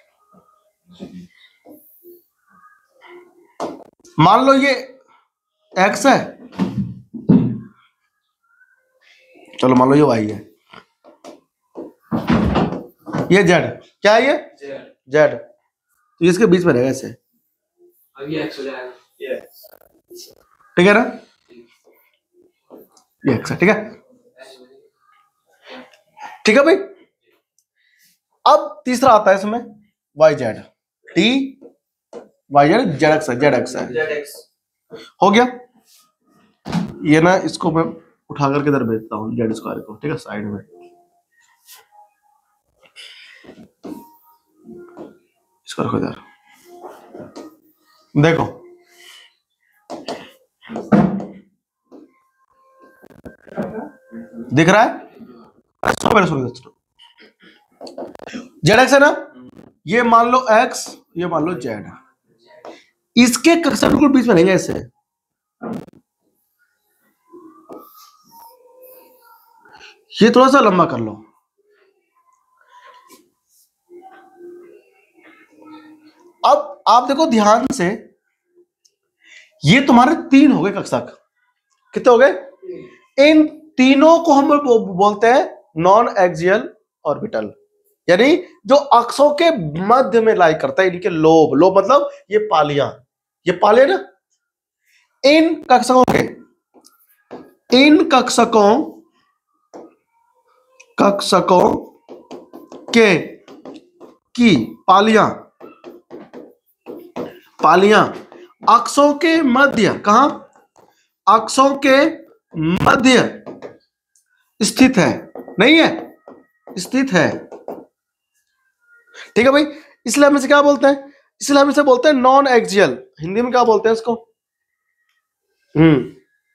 [SPEAKER 1] मान लो ये एक्स है, चलो मान लो ये वाई है, ये जेड, क्या है ये जेड, तो इसके बीच में रहेगा ऐसे,
[SPEAKER 2] अब ये एक्स हो जाएगा, ये
[SPEAKER 1] ठीक है ना, ये एक्स है, ठीक है, ठीक है भाई। अब तीसरा आता है इसमें Y Z, T Y Z, Z x है, जेड एक्स है,
[SPEAKER 2] जेड एक्स
[SPEAKER 1] हो गया। ये ना इसको मैं उठा करके इधर भेजता हूँ जेड स्क्वायर को, ठीक है, साइड में, इसको रखो इधर, देखो दिख रहा है, जेड एक्स है ना, ये मान लो एक्स, ये मान लो जेड, इसके कक्षा बिल्कुल बीच में रहेंगे ऐसे, ये थोड़ा सा लंबा कर लो, अब आप देखो ध्यान से, ये तुम्हारे तीन हो गए कक्षक, कितने हो गए, इन तीनों को हम बोलते हैं नॉन एक्सियल ऑर्बिटल, यानी जो अक्षों के मध्य में लाई करता है, इनके लोब, लोब मतलब ये पालियां, ये पालियां ना, इन कक्षकों के, इन कक्षकों कक्षकों के की पालियां, पालियां अक्षों के मध्य, कहां, अक्षों के मध्य स्थित है, नहीं है, स्थित है, ठीक है भाई, इसलिए हम इसे क्या बोलते हैं, इसलिए हम इसे बोलते हैं नॉन एक्सियल, हिंदी में क्या बोलते हैं इसको, हम्म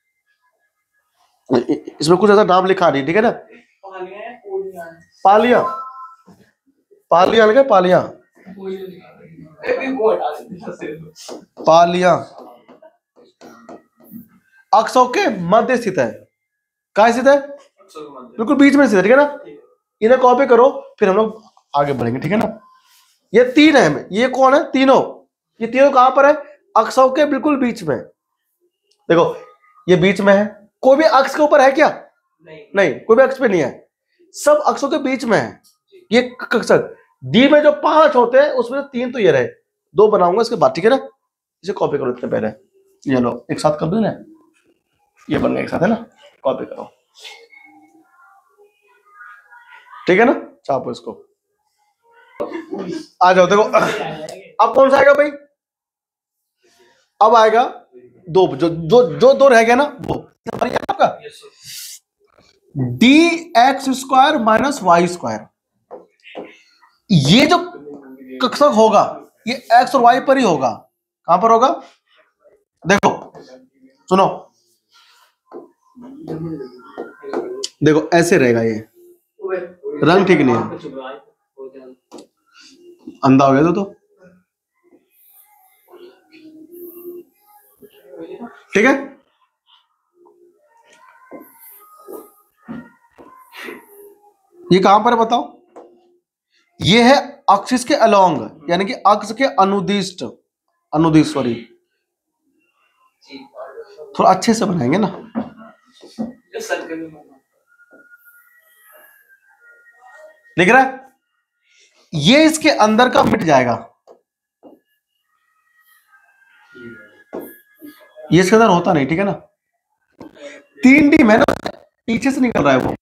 [SPEAKER 1] इसमें कुछ ऐसा नाम लिखा नहीं, ठीक है ना, पालियां, पालियां लगे, पालियां, पालियां अक्षों के मध्य स्थित है, कहां स्थित है, बिल्कुल बीच में स्थित है, ठीक है ना, इन्हें कॉपी करो, फिर हम लोग आगे बढ़ेंगे, ठीक है ना। ये तीन है, ये कौन है, तीनों, ये तीनों कहां पर है, अक्षों के बिल्कुल बीच में, देखो ये बीच में है, कोई भी अक्ष के ऊपर है क्या, नहीं, नहीं कोई भी अक्ष पे नहीं है, सब अक्षों के बीच में है, ये कक्षक डी में जो पांच होते हैं उसमें तीन तो ये रहे, दो बनाऊंगा इसके बाद, ठीक है ना, इसे कॉपी करो इतने पहले, ये लो एक साथ कर दो ना, ये बन गया एक साथ, है ना, कॉपी करो, ठीक है ना, चापो इसको, आ जाओ, देखो अब कौन सा आएगा भाई, अब आएगा दो, जो जो जो दो रह गया ना वो आपका D x square minus Y square, ये जो कक्षक होगा ये एक्स और वाई पर ही होगा, कहां पर होगा, देखो सुनो, देखो ऐसे रहेगा, ये रंग ठीक नहीं है, अंधा हो गया तो, तो ठीक है, ये कहां पर है बताओ, ये है अक्ष के अलोंग, यानी कि अक्ष के अनुदिष्ट, अनुदिष्ट सॉरी, थोड़ा अच्छे से बनाएंगे ना, दिख रहा है, ये इसके अंदर का मिट जाएगा, ये इसके अंदर होता नहीं, ठीक है ना, तीन डी में ना पीछे से निकल रहा है, वो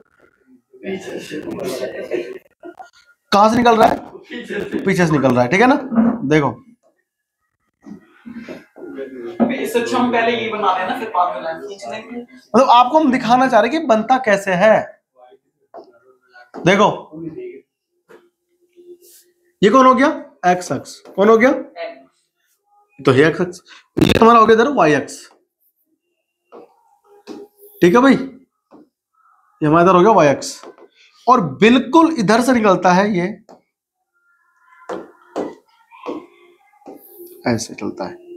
[SPEAKER 1] कहां से निकल रहा है, पीछे से निकल रहा है, ठीक है ना, देखो
[SPEAKER 3] इससे अच्छा हम पहले ये बना लेना, फिर बाद में लाइन खींचने के,
[SPEAKER 1] मतलब आपको हम दिखाना चाह रहे हैं कि बनता कैसे है, देखो ये कौन हो गया, एक्स अक्ष, कौन हो गया, तो ये एक्स अक्ष, ये हमारा हो गया इधर वाई अक्ष, ठीक है भाई, ये हमारा इधर हो गया वाई अक्ष, और बिल्कुल इधर से निकलता है ये, ऐसे चलता है,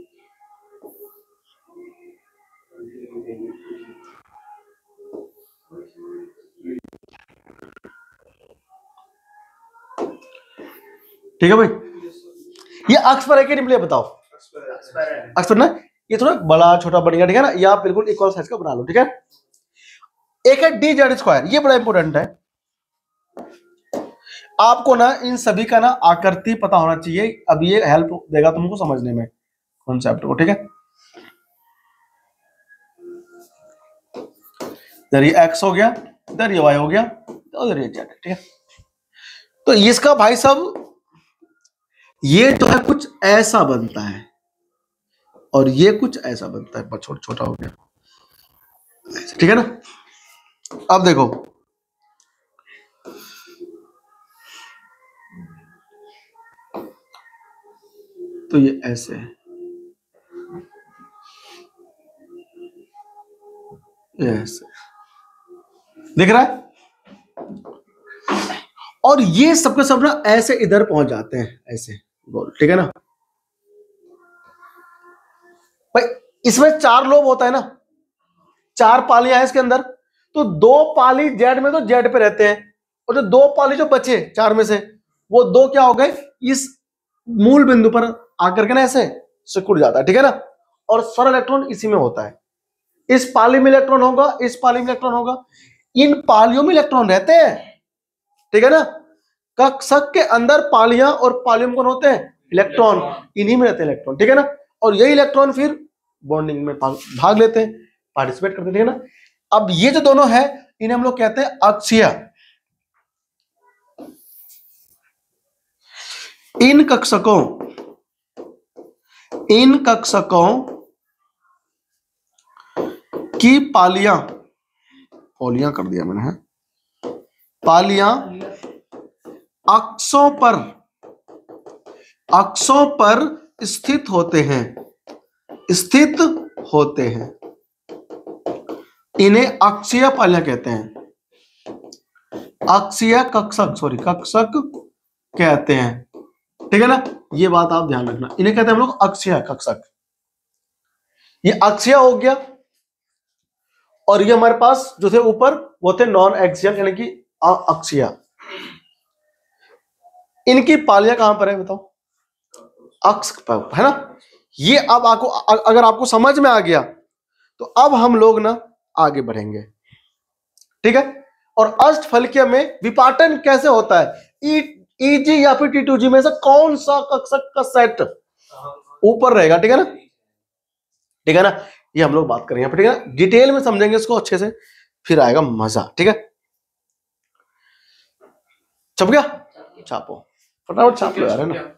[SPEAKER 1] ठीक है भाई, ये अक्ष पर है कि नहीं, बताओ, अक्ष पर ना, ये थोड़ा बड़ा छोटा बन गया, ठीक है ना, ये आप बिल्कुल इक्वल साइज का बना लो, ठीक है। एक है डी जेड स्क्वायर, ये बड़ा इंपॉर्टेंट है आपको ना, इन सभी का ना आकृति पता होना चाहिए, अब ये हेल्प देगा तुमको समझने में कॉन्सेप्ट को, ठीक है। इधर ये एक्स हो गया, इधर ये वाई हो गया, उधर ये जेड, ठीक है। तो इसका भाई साहब ये तो है कुछ ऐसा बनता है और ये कुछ ऐसा बनता है, छोटा छोटा हो गया, ठीक है ना। अब देखो तो ये ऐसे है, ये ऐसे दिख रहा है, और ये सबके सब ना ऐसे इधर पहुंच जाते हैं, ऐसे गोल, ठीक है ना भाई। इसमें चार लोब होता है ना, चार पालियां हैं इसके अंदर, तो दो पाली जेड में तो जेड पे रहते हैं, और जो दो पाली जो बचे चार में से, वो दो क्या हो गए, इस मूल बिंदु पर आकर के ना ऐसे सिकुड़ जाता है, ठीक है ना। और सारा इलेक्ट्रॉन इसी में होता है, इस पाली में इलेक्ट्रॉन होगा, इस पाली में इलेक्ट्रॉन होगा, इन पालियों में इलेक्ट्रॉन रहते हैं, ठीक है ना। कक्षक के अंदर पालियां और पालियों में कौन होते हैं, इलेक्ट्रॉन, इन्हीं में रहते हैं इलेक्ट्रॉन, ठीक है ना। और यही इलेक्ट्रॉन फिर बॉन्डिंग में भाग लेते हैं, पार्टिसिपेट करते हैं, ठीक है ना। अब ये जो दोनों है इन्हें हम लोग कहते हैं अक्षीय। इन कक्षकों इन कक्षकों की पालियां पालियां कर दिया मैंने, है पालियां अक्षों पर अक्षों पर स्थित होते हैं स्थित होते हैं इन्हें अक्षीय पालियां कहते हैं, अक्षीय कक्षक सॉरी कक्षक कहते हैं, ठीक है ना। ये बात आप ध्यान रखना, इन्हें कहते हैं हम लोग अक्षीय कक्षक। ये अक्षीय हो गया, और ये हमारे पास जो थे ऊपर वो थे नॉन एक्सियल यानी कि अक्षीय। इनकी पालियां कहां पर है बताओ, अक्ष पर, है ना। ये अब आपको अगर आपको समझ में आ गया तो अब हम लोग ना आगे बढ़ेंगे, ठीक है। और अष्टफलकीय में विपाटन कैसे होता है, ई ईजी या फिर टी टू जी में से कौन सा कक्षक का सेट ऊपर रहेगा, ठीक है ना, ठीक है ना। ये हम लोग बात करेंगे, ठीक है ना, डिटेल में समझेंगे इसको अच्छे से, फिर आएगा मजा, ठीक है। छप गया, छापो फटाफट छाप लो यार, है ना।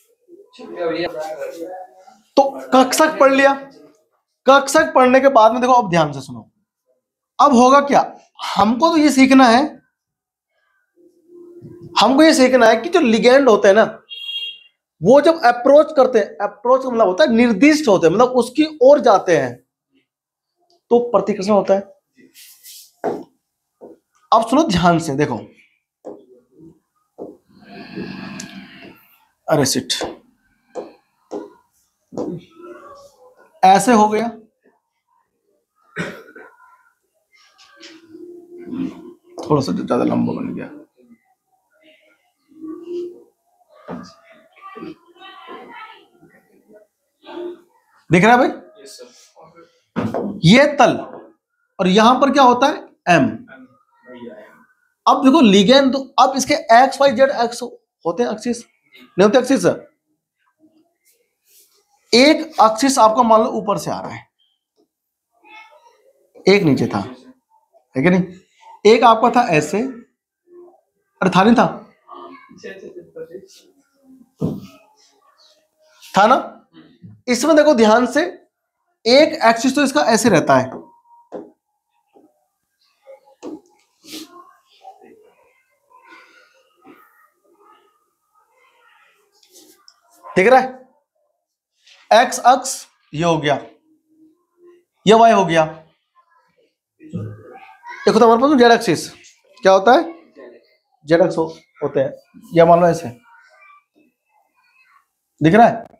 [SPEAKER 1] तो कक्षक पढ़ लिया, कक्षक पढ़ने के बाद में देखो अब ध्यान से सुनो, अब होगा क्या, हमको तो ये सीखना है हमको ये सीखना है कि जो लिगेंड होते हैं ना, वो जब अप्रोच करते हैं, अप्रोच मतलब होता है निर्दिष्ट होते हैं, मतलब उसकी ओर जाते हैं, तो प्रतिकर्षण होता है। अब सुनो ध्यान से, देखो अरे सिट ऐसे हो गया, थोड़ा सा ज्यादा लंबा बन गया, दिख रहा है भाई, ये तल, और यहां पर क्या होता है एम। अब देखो लिगेंड, तो अब इसके एक्स वाई जेड एक्स होते हैं एक्सिस, नहीं होते एक्सिस। एक एक्सिस आपको मान लो ऊपर से आ रहा है, एक नीचे था, है कि नहीं, एक आपका था ऐसे, अरे था नहीं था था ना। इसमें देखो ध्यान से, एक एक्सिस तो इसका ऐसे रहता है, दिख रहा है, एक्स अक्स ये हो गया, ये वाई हो गया, देखो तो हमारे पास जेड एक्सिस क्या होता है, जेड एक्स हो, होते हैं, या मान लो ऐसे, दिख रहा है।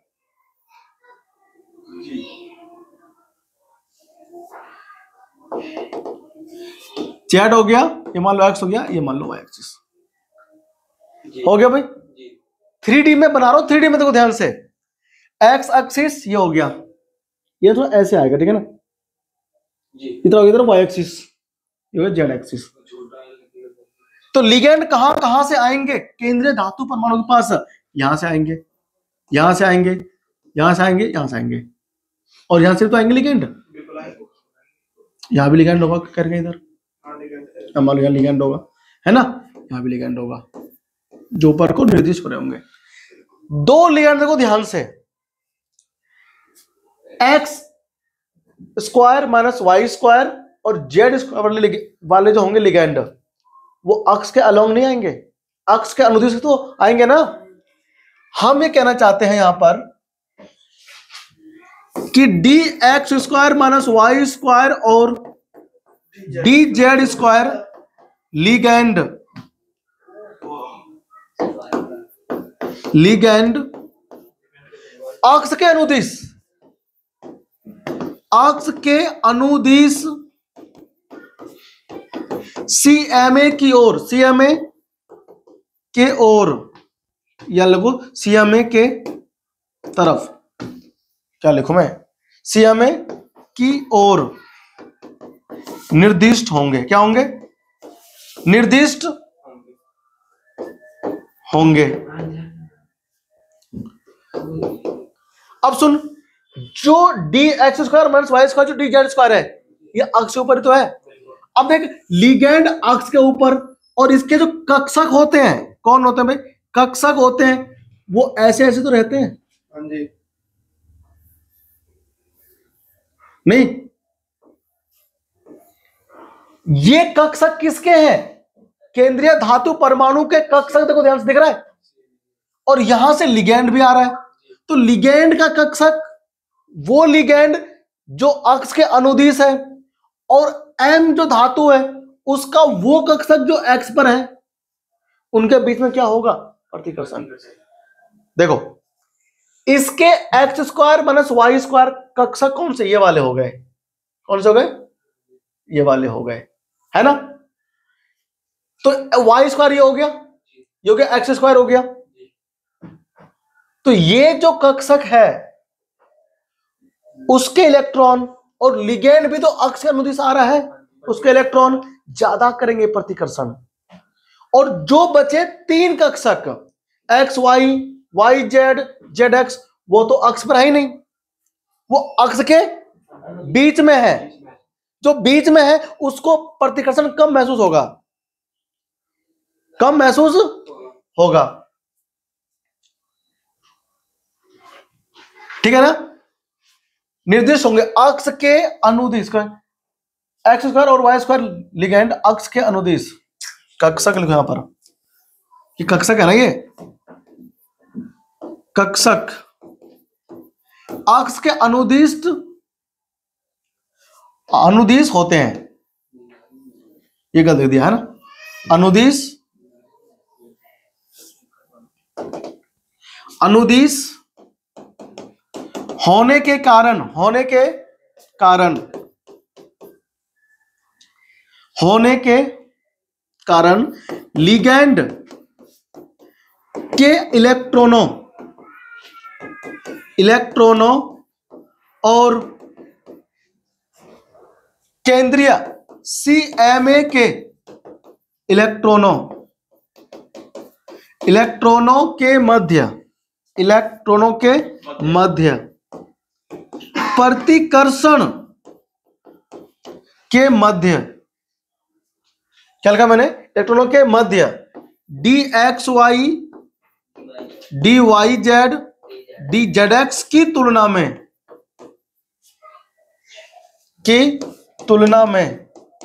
[SPEAKER 1] जेड हो गया, ये मान लो एक्स हो गया, ये मान लो वाई एक्सिस हो गया भाई। थ्री डी में बना रहा हूं, थ्री डी में देखो ध्यान से, एक्स एक्सिस ये हो गया, ये थोड़ा ऐसे आएगा, ठीक है ना, इधर इधर वाई एक्सिस, ये जेड एक्सिस। तो लिगेंड कहां कहां से आएंगे? केंद्रीय धातु परमाणु के पास, यहां से आएंगे, यहां से आएंगे, यहां से आएंगे, यहां से आएंगे, और यहां से तो आएंगे लिगेंड, यहां भी लिगेंड होगा करके, इधर मान लो लिगेंड होगा, है ना, यहां भी लिगेंड होगा, जो ऊपर को निर्दिष्ट हो रहे होंगे। दो लिगेंड देखो ध्यान से, X square minus Y square और जेड स्क्वायर वाले जो होंगे लिगेंड, वो अक्ष के अलोंग नहीं आएंगे, अक्ष के अनुदिश तो आएंगे ना। हम ये कहना चाहते हैं यहां पर कि D x square minus Y square और D Z square ligand ligand अक्ष के अनुदिश अक्ष के अनुदिश सी एम ए की ओर, सी एम ए के ओर, या लगो सी एम ए के तरफ, क्या लिखूं मैं, सी एम ए की ओर निर्दिष्ट होंगे, क्या होंगे, निर्दिष्ट होंगे। अब सुन, जो d x square minus Y square, जो डी जेड स्क्वायर है, ये अक्ष के ऊपर तो है। अब देख, लिगेंड अक्ष के ऊपर, और इसके जो कक्षक होते हैं, कौन होते हैं भाई, कक्षक होते हैं, वो ऐसे ऐसे तो रहते हैं, हाँ जी, नहीं, ये कक्षक किसके हैं, केंद्रीय धातु परमाणु के कक्षक, देखो ध्यान से दिख रहा है, और यहां से लिगेंड भी आ रहा है। तो लिगेंड का कक्षक वो लिगेंड जो अक्ष के अनुदिश है, और एम जो धातु है उसका वो कक्षक जो एक्स पर है, उनके बीच में क्या होगा, प्रतिकर्षण। देखो, इसके x square minus Y square कक्षक कौन से, ये वाले हो गए, कौन से हो गए, ये वाले हो गए, है ना। तो वाई स्क्वायर ये हो गया, ये हो गया, एक्स स्क्वायर हो गया। तो ये जो कक्षक है उसके इलेक्ट्रॉन, और लिगेंड भी तो अक्ष के अनुदिश आ रहा है, उसके इलेक्ट्रॉन ज्यादा करेंगे प्रतिकर्षण। और जो बचे तीन कक्षक, x y, y Z, Z x, वो तो अक्ष पर है ही नहीं, वो अक्ष के बीच में है। जो बीच में है उसको प्रतिकर्षण कम महसूस होगा, कम महसूस होगा, ठीक है ना। निर्दिष्ट होंगे अक्ष के अनुदिश का, एक्स स्क्वायर और वाई स्क्वायर लिगेंड अक्ष के अनुदिश, कक्षक लिखो यहां पर, ये कक्षक है ना, ये कक्षक अक्ष के अनुदिष्ट अनुदिश होते हैं, ये गलत लिख दिया है ना, अनुदिश अनुदिश होने के कारण, होने के कारण होने के कारण लिगेंड के इलेक्ट्रॉनों इलेक्ट्रॉनों और केंद्रीय सी एम ए के इलेक्ट्रॉनों इलेक्ट्रॉनों के मध्य इलेक्ट्रॉनों के मध्य प्रतिकर्षण के मध्य, क्या लिखा मैंने, इलेक्ट्रॉनों के मध्य d x Y, D Y Z, D Z x की तुलना में की तुलना में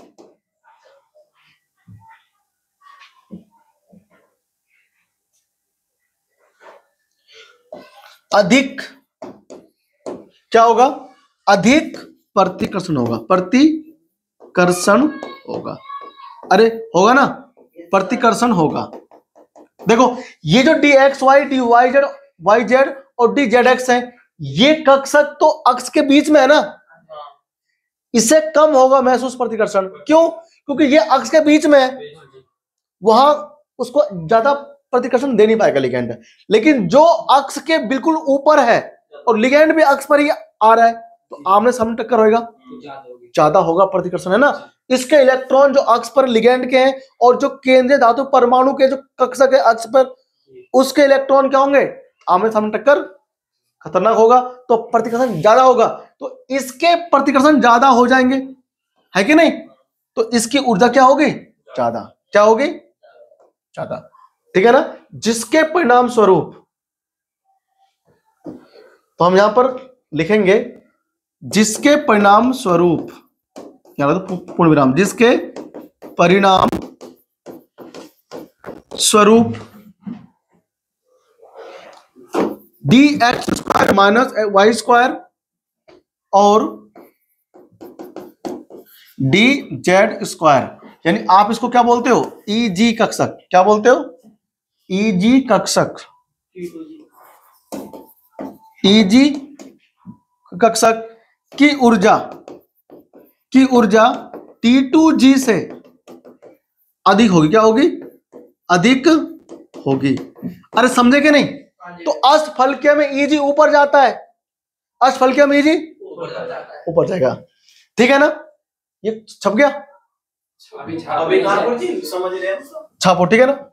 [SPEAKER 1] अधिक क्या होगा, अधिक प्रतिकर्षण होगा, प्रतिकर्षण होगा, अरे होगा ना, प्रतिकर्षण होगा। देखो, ये जो d x Y, D Y z, y Z और डी जेड एक्स है, ये कक्षक तो अक्ष के बीच में है ना, इससे कम होगा महसूस प्रतिकर्षण। क्यों? क्योंकि ये अक्ष के बीच में है, वहां उसको ज्यादा प्रतिकर्षण दे नहीं पाएगा लिगेंड। लेकिन जो अक्ष के बिल्कुल ऊपर है और लिगेंड भी अक्ष पर ही आ रहा है, तो आमने सामने टक्कर होगा,
[SPEAKER 2] तो ज्यादा होगी।
[SPEAKER 1] ज्यादा होगा प्रतिकर्षण, है ना। इसके इलेक्ट्रॉन जो अक्ष पर लिगेंड के हैं और जो केंद्रीय धातु परमाणु के जो कक्षक है अक्ष पर, उसके इलेक्ट्रॉन क्या होंगे, आमने सामने टक्कर, खतरनाक होगा, तो प्रतिकर्षण ज्यादा होगा। तो इसके प्रतिकर्षण ज्यादा हो जाएंगे, है कि नहीं, तो इसकी ऊर्जा क्या होगी, ज्यादा, क्या होगी, ज्यादा, ठीक है ना। जिसके परिणाम स्वरूप, तो हम यहां पर लिखेंगे जिसके परिणाम स्वरूप, क्या रहता है, पूर्ण विराम, जिसके परिणाम स्वरूप d x square minus Y square और डी जेड स्क्वायर, यानी आप इसको क्या बोलते हो, ई जी कक्षक, क्या बोलते हो, ई जी कक्षक, ई जी कक्षक की ऊर्जा की ऊर्जा टी टू जी से अधिक होगी, क्या होगी, अधिक होगी। अरे समझे कि नहीं, तो अष्टफलकीय में ई जी ऊपर जाता है, अष्टफलकीय में ई जी ऊपर जाएगा, ठीक है ना, ये छप गया,
[SPEAKER 2] अभी
[SPEAKER 3] अभी कानपुर जी समझ रहे हैं,
[SPEAKER 1] छापो, ठीक है ना।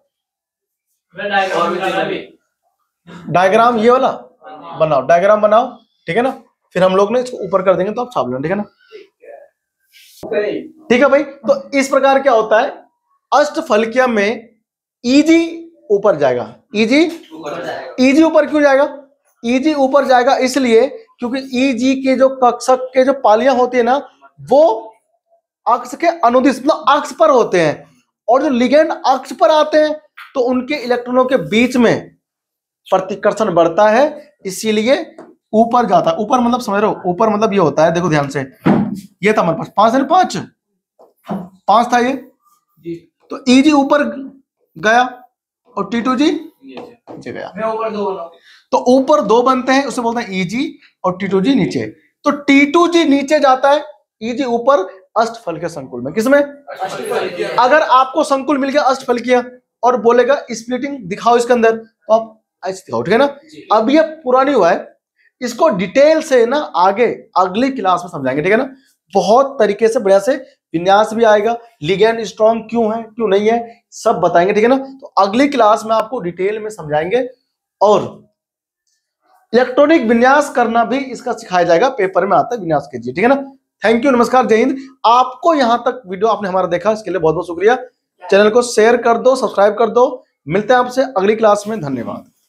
[SPEAKER 1] डायग्राम ये वाला बनाओ, डायग्राम बनाओ, ठीक है ना, फिर हम लोग ने इसको ऊपर कर देंगे तो आप छाप लेना, ठीक है ना, ठीक है भाई। तो इस प्रकार क्या होता है, अष्टफलकीय में ईजी ऊपर जाएगा, ईजी ईजी ऊपर क्यों जाएगा, ईजी ऊपर जाएगा इसलिए क्योंकि ईजी के जो कक्षक के जो पालियां होती है ना, वो अक्ष के अनुदिश मतलब अक्ष पर होते हैं, और जो लिगेंड अक्ष पर आते हैं तो उनके इलेक्ट्रॉनों के बीच में प्रतिकर्षण बढ़ता है, इसीलिए ऊपर जाता है। ऊपर मतलब समझ रहे हो, ऊपर मतलब ये होता है, देखो ध्यान से, ये था हमारे पास पांच है ना, पांच पांच था ये
[SPEAKER 2] जी,
[SPEAKER 1] तो ईजी ऊपर गया और टी टू जी नीचे गया,
[SPEAKER 3] मैं ऊपर दो बनाऊं।
[SPEAKER 1] तो ऊपर दो बनते हैं, उसे बोलते हैं ईजी, और टी टू जी नीचे। तो टी टू जी नीचे जाता है, ईजी ऊपर, अष्टफलकीय संकुल में, किसमें, अगर आपको संकुल मिल गया अष्टफलकीय और बोलेगा स्प्लिटिंग दिखाओ इसके अंदर, तो आप ऐसे दिखाओ, ठीक है ना। अब ये पुरानी हुआ है, इसको डिटेल से ना आगे अगली क्लास में समझाएंगे, ठीक है ना, बहुत तरीके से बढ़िया से विन्यास भी आएगा, लिगेंड स्ट्रॉन्ग क्यों है क्यों नहीं है सब बताएंगे, ठीक है ना। तो अगली क्लास में आपको डिटेल में समझाएंगे, और इलेक्ट्रॉनिक विन्यास करना भी इसका सिखाया जाएगा, पेपर में आता है, विन्यास कीजिए, ठीक है ना। थैंक यू, नमस्कार, जय हिंद। आपको यहां तक वीडियो आपने हमारा देखा, इसके लिए बहुत बहुत शुक्रिया। चैनल को शेयर कर दो, सब्सक्राइब कर दो, मिलते हैं आपसे अगली क्लास में, धन्यवाद।